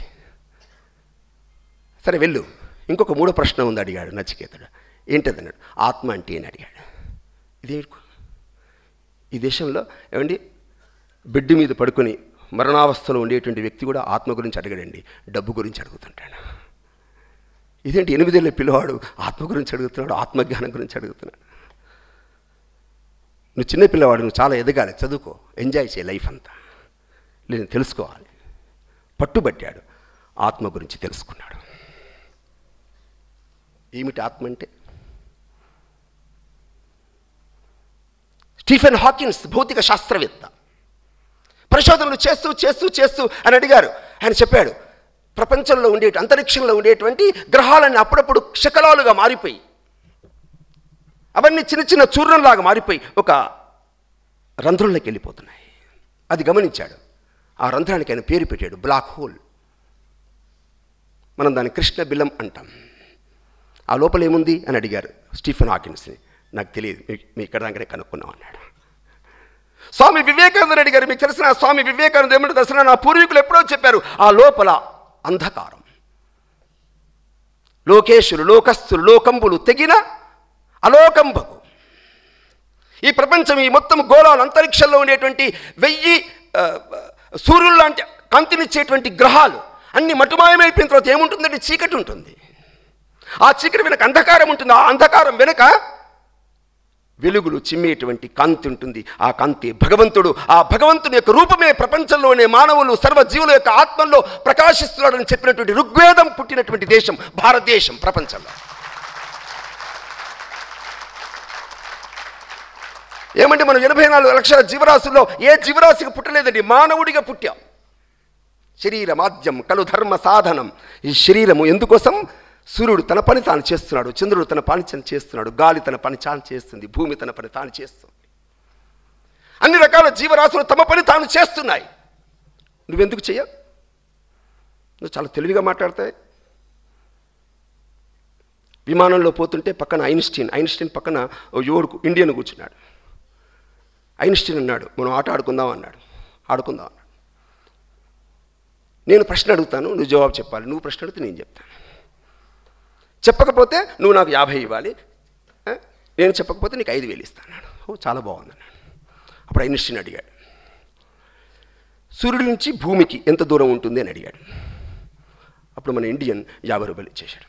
సరే వెళ్ళు. ఇంకొక 3వ ప్రశ్న ఉంది అడిగాడు నచికేతుడు. ఏంటదన్నాడు. ఆత్మ అంటే అని అడిగాడు. ఇదే ఈ దేశంలో ఏమండి బెడ్ మీద పడుకొని మరణావస్థలో ఉండేటువంటి వ్యక్తి కూడా ఆత్మ గురించి అడగడండి, డబ్బు గురించి అడుగుతుంటాడు. ఇదేంటి 8 ఏళ్ళ పిల్లవాడు ఆత్మ గురించి అడుగుతున్నాడు, ఆత్మజ్ఞానం గురించి అడుగుతున్నాడు. నువ్వు చిన్న పిల్లవాడు, నువ్వు చాలా ఎదగాలి, చదువుకో, ఎంజాయ్ చేయి లైఫ్ అంతా, నేను తెలుసుకోవాలి. పట్టుబట్టాడు, ఆత్మ గురించి తెలుసుకున్నాడు. ఏమిటి ఆత్మ అంటే? స్టీఫెన్ హాకిన్స్ భౌతిక శాస్త్రవేత్త పరిశోధనలు చేస్తూ చేస్తూ చేస్తూ అని అడిగారు. ఆయన చెప్పాడు, ప్రపంచంలో అంతరిక్షంలో ఉండేటువంటి గ్రహాలన్నీ అప్పుడప్పుడు శకలాలుగా మారిపోయి, అవన్నీ చిన్న చిన్న చూర్ణంలాగా మారిపోయి ఒక రంధ్రంలోకి వెళ్ళిపోతున్నాయి. అది గమనించాడు. ఆ రంధ్రానికి ఆయన పేరు పెట్టాడు బ్లాక్ హోల్. మనం దాన్ని కృష్ణ బిలం అంటాం. ఆ లోపల ఏముంది అని అడిగారు స్టీఫెన్ హాకిన్స్ని. నాకు తెలియదు, మీ ఇక్కడ దాకానే కనుక్కున్నాం అన్నాడు. స్వామి వివేకానంద అడిగారు, మీకు తెలిసిన స్వామి వివేకానంద ఏమంటే తెలిసిన, నా పూర్వీకులు ఎప్పుడో చెప్పారు, ఆ లోపల అంధకారం, లోకేశులు లోకస్తులు లోకంబులు తెగిన అలోకంబకు. ఈ ప్రపంచం, ఈ మొత్తం గోళాలు, అంతరిక్షంలో ఉండేటువంటి 1000 సూర్యులు లాంటి కాంతినిచ్చేటువంటి గ్రహాలు అన్ని మటుమాయమైపోయిన తర్వాత ఏముంటుందంటే చీకటి ఉంటుంది. ఆ చీకటి వెనక అంధకారం ఉంటుంది. ఆ అంధకారం వెనక వెలుగులు చిమ్మేటువంటి కాంతి ఉంటుంది. ఆ కాంతి భగవంతుడు. ఆ భగవంతుని యొక్క రూపమే ప్రపంచంలోనే మానవులు సర్వజీవుల యొక్క ఆత్మల్లో ప్రకాశిస్తున్నాడని చెప్పినటువంటి ఋగ్వేదం పుట్టినటువంటి దేశం భారతదేశం ప్రపంచంలో. ఏమంటే మనం 84 లక్షల జీవరాశుల్లో ఏ జీవరాశికి పుట్టలేదండి, మానవుడిగా పుట్టాం. శరీర మాధ్యం కలు ధర్మ సాధనం. ఈ శరీరము ఎందుకోసం? సూర్యుడు తన పని తాను చేస్తున్నాడు, చంద్రుడు తన పని చేస్తున్నాడు, గాలి తన పని తాను చేస్తుంది, భూమి తన పని తాను చేస్తుంది. అన్ని రకాల జీవరాశులు తమ పని తాను చేస్తున్నాయి. నువ్వెందుకు చెయ్యవు? నువ్వు చాలా తెలివిగా మాట్లాడతాయి. విమానంలో పోతుంటే పక్కన ఐన్స్టీన్ పక్కన ఓ యువకుడు ఇండియన్ కూర్చున్నాడు. ఐన్స్టీన్ అన్నాడు, మనం ఆట ఆడుకుందాం అన్నాడు. ఆడుకుందాం అన్నాడు. నేను ప్రశ్న అడుగుతాను, నువ్వు జవాబు చెప్పాలి. నువ్వు ప్రశ్న అడిగితే నేను చెప్తాను. చెప్పకపోతే నువ్వు నాకు 50 ఇవ్వాలి, నేను చెప్పకపోతే నీకు 5000 ఇస్తాను. ఓ చాలా బాగుంది అన్నాడు. అప్పుడు ఐన్స్టీన్ అడిగాడు, సూర్యుడి నుంచి భూమికి ఎంత దూరం ఉంటుంది అని అడిగాడు. అప్పుడు మన ఇండియన్ 50 రూపాయలు ఇచ్చేశాడు.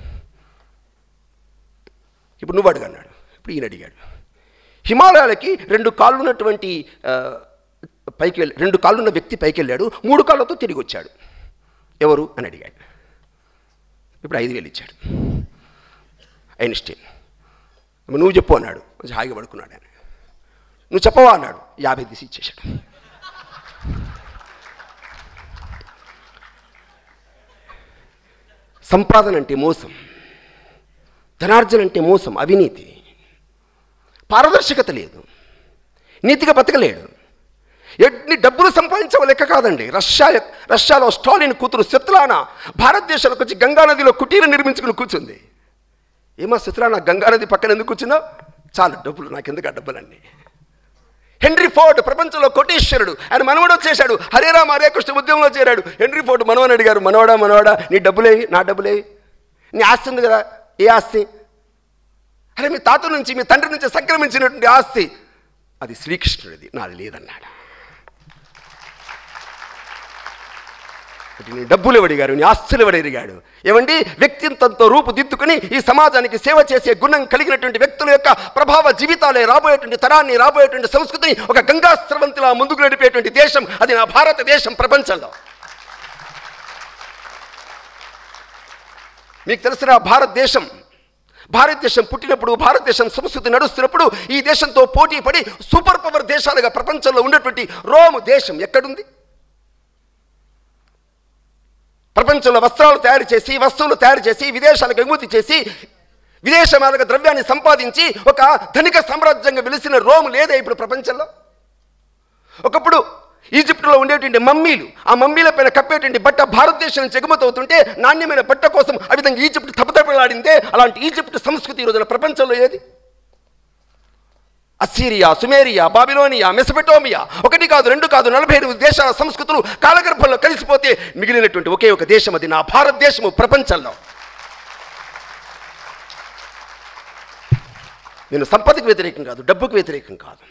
ఇప్పుడు నువ్వు అడిగన్నాడు. ఇప్పుడు ఈయన అడిగాడు, హిమాలయాలకి 2 కాళ్ళు ఉన్నటువంటి పైకి వెళ్ళి 2 కాళ్ళున్న వ్యక్తి పైకి వెళ్ళాడు, 3 కాళ్ళతో తిరిగి వచ్చాడు, ఎవరు అని అడిగాడు. ఇప్పుడు 5000 ఇచ్చాడు ఐన్స్టీన్. నువ్వు చెప్పు అన్నాడు. కొంచెం హాయిగా పడుకున్నాడు ఆయన. నువ్వు చెప్పవా అన్నాడు. 50 తీసి ఇచ్చేశాడు. సంపాదన అంటే మోసం, ధనార్జన అంటే మోసం, అవినీతి, పారదర్శకత లేదు, నీతిగా బతకలేడు. ఎన్ని డబ్బులు సంపాదించవ లెక్క కాదండి. రష్యాలో స్టాలిన్ కూతురు స్వెత్లానా భారతదేశంలోకి వచ్చి గంగానదిలో కుటీరం నిర్మించుకుని కూర్చుంది. ఏమో స్వెత్లానా, గంగానది పక్కన ఎందుకు కూర్చున్నావు? చాలా డబ్బులు, నాకెందుకు ఆ డబ్బులన్నీ. హెన్రీ ఫోర్డ్ ప్రపంచంలో కోటీశ్వరుడు, ఆయన మనవడు వచ్చేశాడు, హరే రామ హరే కృష్ణ ఉద్యమంలో చేరాడు. హెన్రీ ఫోర్డ్ మనవని అడిగారు, మనవాడా నీ డబ్బులేవి, నా డబ్బులేవి, నీ ఆస్తి ఉంది కదా, ఏ ఆస్తి? అరే మీ తాత నుంచి మీ తండ్రి నుంచి సంక్రమించినటువంటి ఆస్తి, అది శ్రీకృష్ణుడిది, నాది లేదన్నాడు. నీ డబ్బులు ఎవడిగారు, నీ ఆస్తులు ఎవడెరిగాడు? ఏమండి, వ్యక్తిత్వంతో రూపుదిద్దుకుని ఈ సమాజానికి సేవ చేసే గుణం కలిగినటువంటి వ్యక్తుల యొక్క ప్రభావ జీవితాలే రాబోయేటువంటి తరాన్ని, రాబోయేటువంటి సంస్కృతిని ఒక గంగా స్రవంతిలా ముందుకు నడిపేటువంటి దేశం అది నా భారతదేశం ప్రపంచంలో. మీకు తెలిసిన భారతదేశం పుట్టినప్పుడు, భారతదేశం సంస్కృతి నడుస్తున్నప్పుడు ఈ దేశంతో పోటీ పడి సూపర్ పవర్ దేశాలుగా ప్రపంచంలో ఉన్నటువంటి రోమ్ దేశం ఎక్కడుంది? ప్రపంచంలో వస్త్రాలు తయారు చేసి, వస్తువులు తయారు చేసి, విదేశాలకు ఎగుమతి చేసి, విదేశ మాదక ద్రవ్యాన్ని సంపాదించి ఒక ధనిక సామ్రాజ్యంగా వెలిసిన రోమ్ లేదే ఇప్పుడు ప్రపంచంలో? ఒకప్పుడు ఈజిప్టులో ఉండేటువంటి మమ్మీలు, ఆ మమ్మీల పైన కప్పేటువంటి బట్ట భారతదేశం నుంచి ఎగుమతి అవుతుంటే నాణ్యమైన బట్ట కోసం ఆ విధంగా ఈజిప్టు తపతపలాడిందే. అలాంటి ఈజిప్టు సంస్కృతి ఈ రోజున ప్రపంచంలో ఏది? అస్సీరియా, సుమేరియా, బాబిలోనియా, మెసపెటోమియా, 1 కాదు 2 కాదు 48 దేశాల సంస్కృతులు కాలగర్భంలో కలిసిపోతే మిగిలినటువంటి ఒకే ఒక దేశం, అది నా భారతదేశము ప్రపంచంలో. నేను సంపదకు వ్యతిరేకం కాదు, డబ్బుకు వ్యతిరేకం కాదు.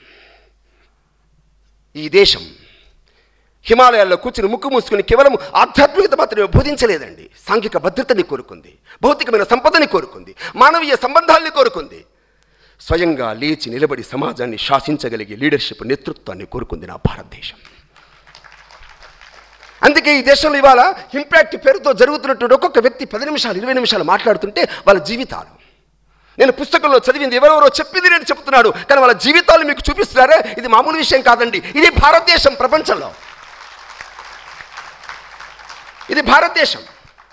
ఈ దేశం హిమాలయాల్లో కూర్చుని ముక్కు మూసుకుని కేవలం ఆధ్యాత్మికత మాత్రమే బోధించలేదండి. సాంఘిక భద్రతని కోరుకుంది, భౌతికమైన సంపదని కోరుకుంది, మానవీయ సంబంధాలని కోరుకుంది. స్వయంగా లేచి నిలబడి సమాజాన్ని శాసించగలిగే లీడర్షిప్, నేతృత్వాన్ని కోరుకుంది నా భారతదేశం. అందుకే ఈ దేశంలో ఇవాళ ఇంపాక్ట్ పేరుతో జరుగుతున్నటువంటి ఒక్కొక్క వ్యక్తి 10 నిమిషాలు 20 నిమిషాలు మాట్లాడుతుంటే వాళ్ళ జీవితాలు, నేను పుస్తకంలో చదివింది ఎవరెవరో చెప్పింది నేను చెప్తున్నాడు, కానీ వాళ్ళ జీవితాలు మీకు చూపిస్తున్నారే, ఇది మామూలు విషయం కాదండి. ఇది భారతదేశం ప్రపంచంలో, ఇది భారతదేశం.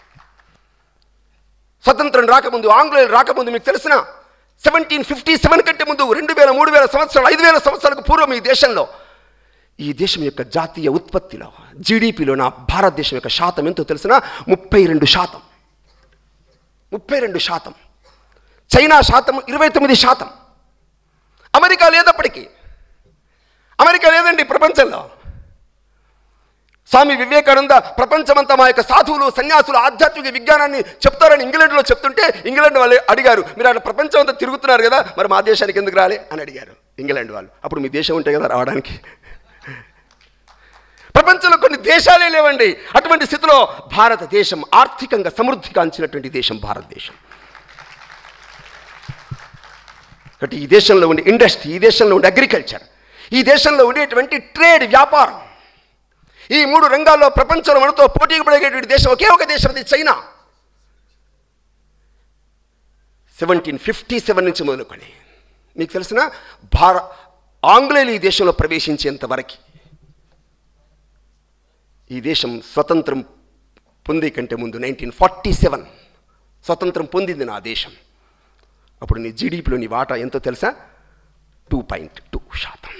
స్వతంత్రం రాకముందు, ఆంగ్లేయులు రాకముందు మీకు తెలిసిన 1757 కంటే ముందు 2000, 3000 సంవత్సరాలు, 5000 సంవత్సరాలకు పూర్వం ఈ దేశం యొక్క జాతీయ ఉత్పత్తిలో, జీడిపిలో నా భారతదేశం యొక్క శాతం ఎంతో తెలిసిన 32%. 32%. చైనా శాతం 29%. అమెరికా లేదప్పటికీ, అమెరికా లేదండి ప్రపంచంలో. స్వామి వివేకానంద ప్రపంచమంతా మా యొక్క సాధువులు, సన్యాసులు ఆధ్యాత్మిక విజ్ఞానాన్ని చెప్తారని ఇంగ్లాండ్లో చెప్తుంటే ఇంగ్లాండ్ వాళ్ళు అడిగారు, మీరు అట్లా ప్రపంచం అంతా తిరుగుతున్నారు కదా, మరి మా దేశానికి ఎందుకు రాలే అని అడిగారు ఇంగ్లాండ్ వాళ్ళు. అప్పుడు మీ దేశం ఉంటే కదా రావడానికి. ప్రపంచంలో కొన్ని దేశాలే లేవండి. అటువంటి స్థితిలో భారతదేశం ఆర్థికంగా సమృద్ధి కాంచినటువంటి దేశం భారతదేశం. కాబట్టి ఈ దేశంలో ఉండే ఇండస్ట్రీ, ఈ దేశంలో ఉండే అగ్రికల్చర్, ఈ దేశంలో ఉండేటువంటి ట్రేడ్, వ్యాపారం, ఈ 3 రంగాల్లో ప్రపంచంలో మనతో పోటీకి పడేటువంటి దేశం ఒకే ఒక దేశం, అది చైనా. 1757 నుంచి మొదలుకొని మీకు తెలిసిన ఆంగ్లేయులు ఈ దేశంలో ప్రవేశించేంత వరకు, ఈ దేశం స్వతంత్రం పొందే కంటే ముందు 1947 స్వతంత్రం పొందింది నా దేశం. అప్పుడు నీ జీడిపిలో నీ వాటా ఎంతో తెలుసా? 2.2%.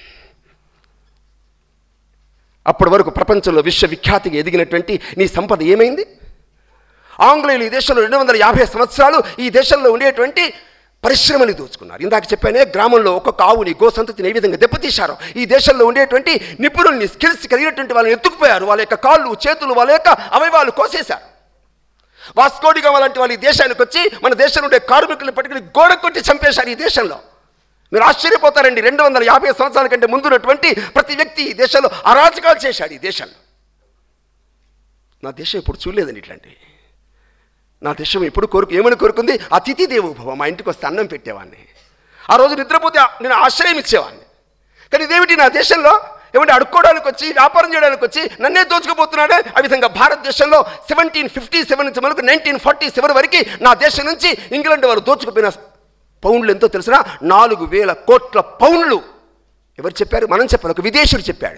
అప్పటి వరకు ప్రపంచంలో విశ్వవిఖ్యాతిగా ఎదిగినటువంటి నీ సంపద ఏమైంది? ఆంగ్లేయులు ఈ దేశంలో 250 సంవత్సరాలు ఈ దేశంలో ఉండేటువంటి పరిశ్రమని దోచుకున్నారు. ఇందాక చెప్పానే, గ్రామంలో ఒక్కొక్క ఆవుని, గో సంతతిని ఏ విధంగా దెబ్బతీశారో, ఈ దేశంలో ఉండేటువంటి నిపుణుల్ని, స్కిల్స్ కలిగినటువంటి వాళ్ళని ఎత్తుకుపోయారు. వాళ్ళ యొక్క కాళ్ళు, చేతులు, వాళ్ళ యొక్క అవయవాలు కోసేశారు. వాస్కోడిగామా లాంటి వాళ్ళు ఈ దేశానికి వచ్చి మన దేశంలో ఉండే కార్మికులను పట్టుకుని గోడ కొట్టి చంపేశారు ఈ దేశంలో. మీరు ఆశ్చర్యపోతారండి, 250 సంవత్సరాల కంటే ముందున్నటువంటి ప్రతి వ్యక్తి ఈ దేశంలో అరాచకాలు చేశాడు. ఈ దేశంలో నా దేశం ఎప్పుడు చూడలేదండి ఇట్లాంటి. నా దేశం ఎప్పుడు ఏమని కోరుకుంది? అతిథి దేవోభవ, మా ఇంటికి వస్తే అన్నం పెట్టేవాడిని, ఆ రోజు నిద్రపోతే నేను ఆశ్రయం ఇచ్చేవాడిని. కానీ ఇదేమిటి, నా దేశంలో ఏమంటే అడుక్కోవడానికి వచ్చి, వ్యాపారం చేయడానికి వచ్చి నన్నే దోచుకుపోతున్నాడే. ఆ విధంగా భారతదేశంలో 1757 నుంచి మనకు 1947 వరకు నా దేశం నుంచి ఇంగ్లాండ్ వారు దోచుకుపోయిన పౌండ్లు ఎంతో తెలిసిన 4,000 కోట్ల పౌండ్లు. ఎవరు చెప్పారు? మనం చెప్పారు. ఒక విదేశీయుడు చెప్పాడు.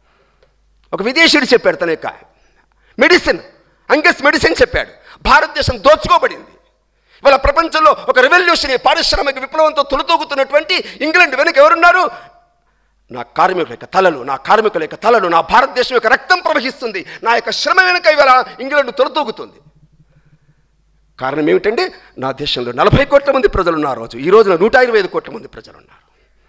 ఒక విదేశీయుడు చెప్పాడు. తన యొక్క మెడిసిన్, అంగస్ మెడిసిన్ చెప్పాడు. భారతదేశం దోచుకోబడింది. ఇవాళ ప్రపంచంలో ఒక రెవల్యూషన్, పారిశ్రామిక విప్లవంతో తొలతూగుతున్నటువంటి ఇంగ్లాండ్ వెనుక ఎవరున్నారు? నా కార్మికుల యొక్క తలలు, నా కార్మికుల యొక్క తలలు, నా భారతదేశం యొక్క రక్తం ప్రవహిస్తుంది. నా యొక్క శ్రమ వెనుక ఇవాళ ఇంగ్లాండ్ తొలతూగుతుంది. కారణం ఏమిటండి? నా దేశంలో 40 కోట్ల మంది ప్రజలు ఉన్నారు. ఈ రోజున 125 కోట్ల మంది ప్రజలు ఉన్నారు.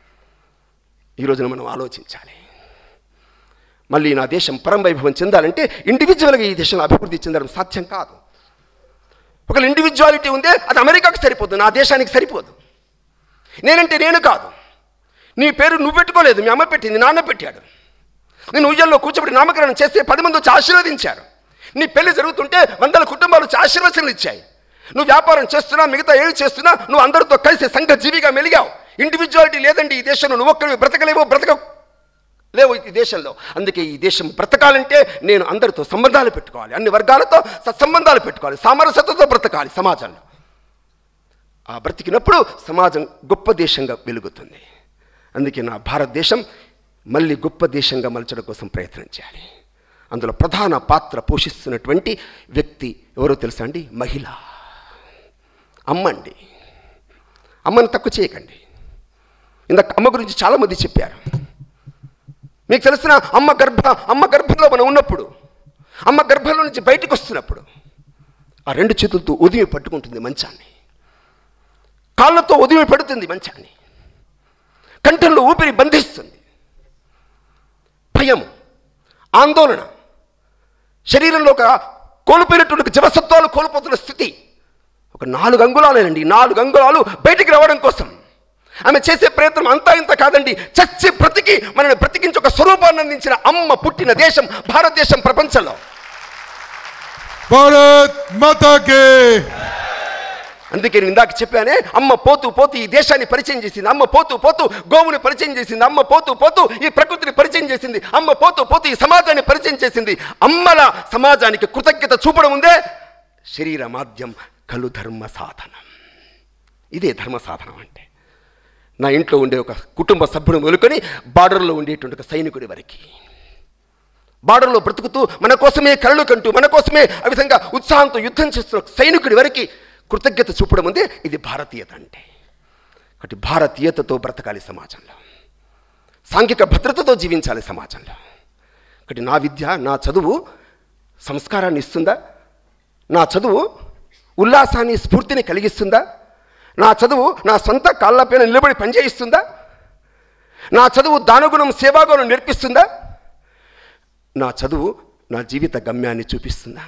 ఈ రోజున మనం ఆలోచించాలి. మళ్ళీ నా దేశం పరంవైభవం చెందాలంటే ఇండివిజువల్గా ఈ దేశంలో అభివృద్ధి చెందడం సాధ్యం కాదు. ఒకవేళ ఇండివిజువాలిటీ ఉందే, అది అమెరికాకు సరిపోదు, నా దేశానికి సరిపోదు. నేనంటే నేను కాదు. నీ పేరు నువ్వు పెట్టుకోలేదు, మీ అమ్మ పెట్టింది, నాన్న పెట్టాడు. నేను ఉయ్యల్లో కూర్చోబెట్టి నామకరణం చేస్తే 10 మంది వచ్చి ఆశీర్వదించారు. నీ పెళ్లి జరుగుతుంటే 100 కుటుంబాలు వచ్చి ఆశీర్వచనలు ఇచ్చాయి. నువ్వు వ్యాపారం చేస్తున్నా, మిగతా ఏమి చేస్తున్నా, నువ్వు అందరితో కలిసి సంఘజీవిగా మెలిగావు. ఇండివిజువాలిటీ లేదండి ఈ దేశంలో. నువ్వు ఒక్కడివి బ్రతకలేవు, లేవు ఈ దేశంలో. అందుకే ఈ దేశం బ్రతకాలంటే నేను అందరితో సంబంధాలు పెట్టుకోవాలి, అన్ని వర్గాలతో సత్సంబంధాలు పెట్టుకోవాలి, సామరస్యతతో బ్రతకాలి సమాజంలో. ఆ బ్రతికినప్పుడు సమాజం గొప్ప దేశంగా వెలుగుతుంది. అందుకే నా భారతదేశం మళ్ళీ గొప్ప దేశంగా మలచడం కోసం ప్రయత్నం చేయాలి. అందులో ప్రధాన పాత్ర పోషిస్తున్నటువంటి వ్యక్తి ఎవరో తెలుసా అండి? మహిళ, అమ్మండి. అమ్మని తక్కువ చేయకండి. ఇందాక అమ్మ గురించి చాలామంది చెప్పారు. మీకు తెలిసిన అమ్మ గర్భంలో మనం ఉన్నప్పుడు, అమ్మ గర్భంలో నుంచి బయటకు వస్తున్నప్పుడు ఆ 2 చేతులతో ఉదిమి పట్టుకుంటుంది మంచాన్ని, కాళ్ళతో ఉదిమి పడుతుంది మంచాన్ని. కంఠంలో ఊపిరి బంధిస్తుంది. భయం, ఆందోళన, శరీరంలో ఒక కోల్పోయినటువంటి జీవసత్వాలు కోల్పోతున్న స్థితి. ఒక 4 అంగుళాలేనండి, 4 అంగుళాలు బయటికి రావడం కోసం ఆమె చేసే ప్రయత్నం అంతా ఇంత కాదండి. చచ్చి బ్రతికి మనల్ని బ్రతికించి ఒక స్వరూపాన్ని అందించిన అమ్మ పుట్టిన దేశం భారతదేశం ప్రపంచంలో. భారత్ మాతాకి. అందుకే నేను ఇందాక చెప్పానే, అమ్మ పోతూ పోతూ ఈ దేశాన్ని పరిచయం చేసింది, అమ్మ పోతూ పోతూ గోవుని పరిచయం చేసింది, అమ్మ పోతూ పోతూ ఈ ప్రకృతిని పరిచయం చేసింది, అమ్మ పోతూ పోతూ ఈ సమాజాన్ని పరిచయం చేసింది. అమ్మల సమాజానికి కృతజ్ఞత చూపడం ఉందే శరీర మాధ్యం కలు ధర్మ సాధనం. ఇదే ధర్మ సాధనం అంటే. నా ఇంట్లో ఉండే ఒక కుటుంబ సభ్యుడు మొదలుకొని బార్డర్లో ఉండేటువంటి ఒక సైనికుడి వరకు, బార్డర్లో బ్రతుకుతూ మన కోసమే కలలు కంటూ మన కోసమే ఆ విధంగా ఉత్సాహంతో యుద్ధం చేస్తున్న సైనికుడి వరకు కృతజ్ఞత చూపడం ఉంది. ఇది భారతీయత అంటే. కాబట్టి భారతీయతతో బ్రతకాలి సమాజంలో, సాంఘిక భద్రతతో జీవించాలి సమాజంలో. కాబట్టి నా విద్య, నా చదువు సంస్కారాన్ని ఇస్తుందా? నా చదువు ఉల్లాసాన్ని, స్ఫూర్తిని కలిగిస్తుందా? నా చదువు నా సొంత కాళ్ళపైన నిలబడి పనిచేయిస్తుందా? నా చదువు దానగుణం, సేవాగుణం నేర్పిస్తుందా? నా చదువు నా జీవిత గమ్యాన్ని చూపిస్తుందా?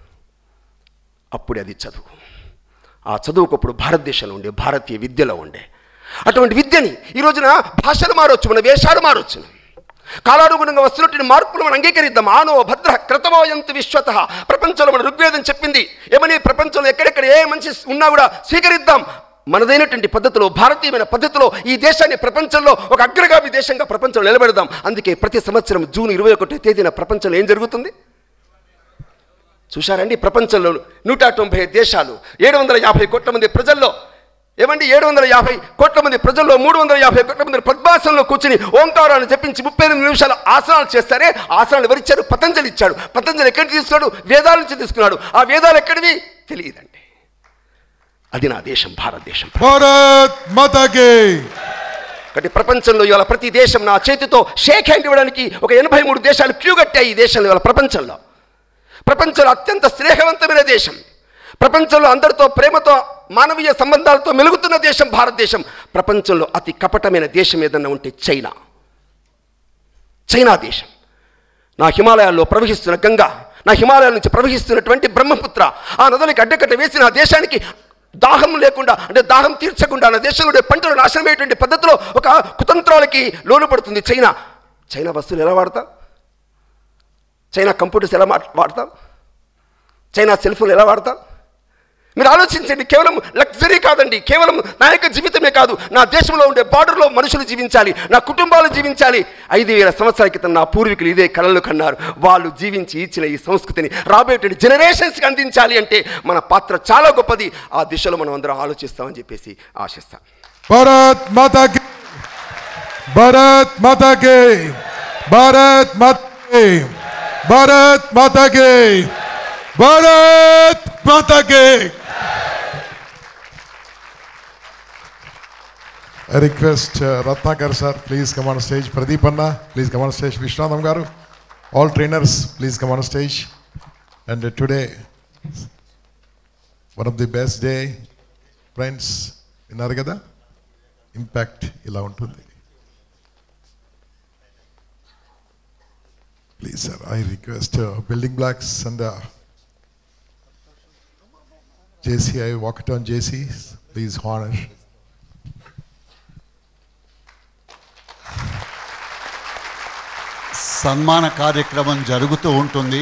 అప్పుడే అది చదువు. ఆ చదువుకప్పుడు భారతదేశంలో ఉండే భారతీయ విద్యలో ఉండే అటువంటి విద్యని ఈ రోజున భాషలు మారవచ్చు, మన వేషాలు మారవచ్చు, కాలానుగుణంగా వస్తున్నటువంటి మార్పులు మనం అంగీకరిద్దాం. ఆనో భద్ర క్రతమోయంతు విశ్వత. ప్రపంచంలో మన ఋగ్వేదం చెప్పింది, ఏమని ప్రపంచంలో ఎక్కడెక్కడ ఏ మనిషి ఉన్నా కూడా స్వీకరిద్దాం. మనదైనటువంటి పద్ధతిలో, భారతీయమైన పద్ధతిలో ఈ దేశాన్ని ప్రపంచంలో ఒక అగ్రగామి దేశంగా ప్రపంచంలో నిలబెడదాం. అందుకే ప్రతి సంవత్సరం జూన్ 21వ తేదీన ప్రపంచంలో ఏం జరుగుతుంది చూశారండి? ప్రపంచంలో 195 దేశాలు, 750 కోట్ల మంది ప్రజల్లో, ఏమండి 750 కోట్ల మంది ప్రజల్లో 350 కోట్ల మంది పద్మాసనంలో కూర్చుని ఓంకారాన్ని చెప్పించి 38 నిమిషాలు ఆసనాలు చేస్తారే. ఆసనాలు ఎవరిచ్చారు? పతంజలి ఇచ్చాడు. పతంజలి ఎక్కడి తీసుకున్నాడు? వేదాల నుంచి తీసుకున్నాడు. ఆ వేదాలు ఎక్కడివి తెలియదండి. అది నా దేశం, భారతదేశం. భారత్ మాతాకి. కాబట్టి ప్రపంచంలో ఇవాళ ప్రతి దేశం నా చేతితో షేక్ హ్యాండ్ ఇవ్వడానికి ఒక 83 దేశాలు క్యూ కట్టాయి. ఈ దేశంలో ఇవాళ ప్రపంచంలో అత్యంత స్నేహవంతమైన దేశం, ప్రపంచంలో అందరితో ప్రేమతో మానవీయ సంబంధాలతో మెలుగుతున్న దేశం భారతదేశం. ప్రపంచంలో అతి కపటమైన దేశం ఏదన్నా ఉంటే చైనా దేశం. నా హిమాలయాల్లో ప్రవహిస్తున్న గంగా, నా హిమాలయాల నుంచి ప్రవహిస్తున్నటువంటి బ్రహ్మపుత్ర, ఆ నదులకి అడ్డకట్ట వేసి నా దేశానికి దాహం లేకుండా, అంటే దాహం తీర్చకుండా నా దేశంలో పంటలు నాశనమయ్యేటువంటి పద్ధతిలో ఒక కుతంత్రాలకి లోను పడుతుంది చైనా వస్తువులు ఎలా వాడతాం? చైనా కంప్యూటర్స్ ఎలా వాడతాం? చైనా సెల్ ఫోన్లు ఎలా వాడతాం? మీరు ఆలోచించండి. కేవలం లగ్జరీ కాదండి, కేవలం నా యొక్క జీవితమే కాదు, నా దేశంలో ఉండే బార్డర్లో మనుషులు జీవించాలి, నా కుటుంబాలు జీవించాలి. 5000 సంవత్సరాల క్రితం నా పూర్వీకులు ఇదే కలలు కన్నారు. వాళ్ళు జీవించి ఇచ్చిన ఈ సంస్కృతిని రాబోయేటువంటి జనరేషన్స్కి అందించాలి అంటే మన పాత్ర చాలా గొప్పది. ఆ దిశలో మనం అందరం ఆలోచిస్తామని చెప్పేసి ఆశిస్తాం. భారత్ మాతాకి. భారత్ మాతాకి. భారత్ మాతాకి. భారత్ మాతాకి. భారత్ మాతాకి. I request Ratnakar sir, please come on stage. Pradeep Anna, please come on stage. Vishwanathan garu, all trainers, please come on stage. And today, one of the best day, friends, విన్నారు కదా, ఇంపాక్ట్ ఇలా ఉంటుంది. Please sir, I request building blocks and JC, I walk it on JC, please honor. సన్మాన కార్యక్రమం జరుగుతూ ఉంటుంది.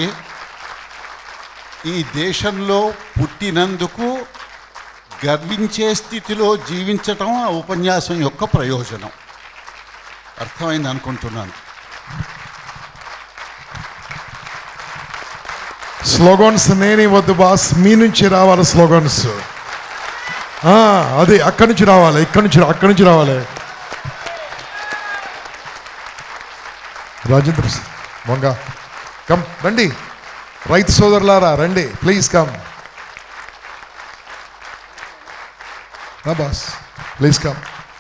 ఈ దేశంలో పుట్టినందుకు గర్వించే స్థితిలో జీవించటం ఆ ఉపన్యాసం యొక్క ప్రయోజనం. అర్థమైంది అనుకుంటున్నాను. స్లోగన్స్ నేనే వద్దు బాస్, మీ నుంచి రావాలి స్లోగన్స్. అదే అక్కడి నుంచి రావాలి, అక్కడి నుంచి రావాలి. రాజేంద్ర మొంగ కమ్, రండి రైతు సోదరులారా, రండి ప్లీజ్ కమ్. రా boss, please come.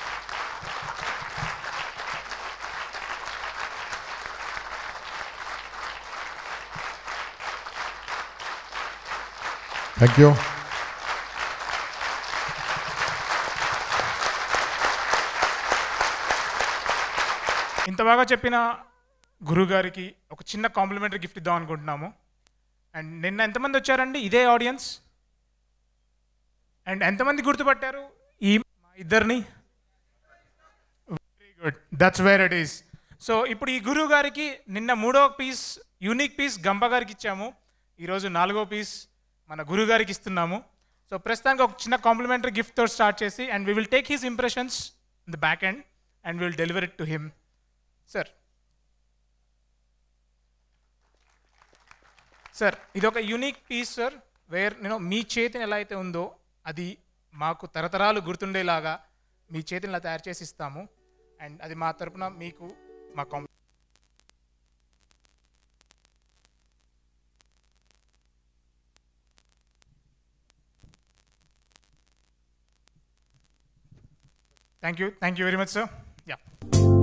Thank you. ఇంత బాగా చెప్పిన గురుగారికి ఒక చిన్న కాంప్లిమెంటరీ గిఫ్ట్ ఇద్దాం అనుకుంటున్నాము. అండ్ నిన్న ఎంతమంది వచ్చారండి ఇదే ఆడియన్స్? అండ్ ఎంతమంది గుర్తుపట్టారు ఈ ఇద్దరిని? Very good, that's where it is. So ఇప్పుడు ఈ గురువు గారికి నిన్న 3వ పీస్ యూనిక్ పీస్ గంప గారికి ఇచ్చాము, ఈరోజు 4వ పీస్ మన గురువు గారికి ఇస్తున్నాము. సో ప్రస్తుతానికి ఒక చిన్న కాంప్లిమెంటరీ గిఫ్ట్తో స్టార్ట్ చేసి and we will take his impressions in the back end and will deliver it to him. Sir ఇది ఒక యూనిక్ పీస్ సార్, వేర్ మీ చేతిని ఎలా అయితే ఉందో అది మాకు తరతరాలు గుర్తుండేలాగా మీ చేతిని ఇలా తయారు చేసి ఇస్తాము. అండ్ అది మా తరపున మీకు మా thank you very much sir. Yeah.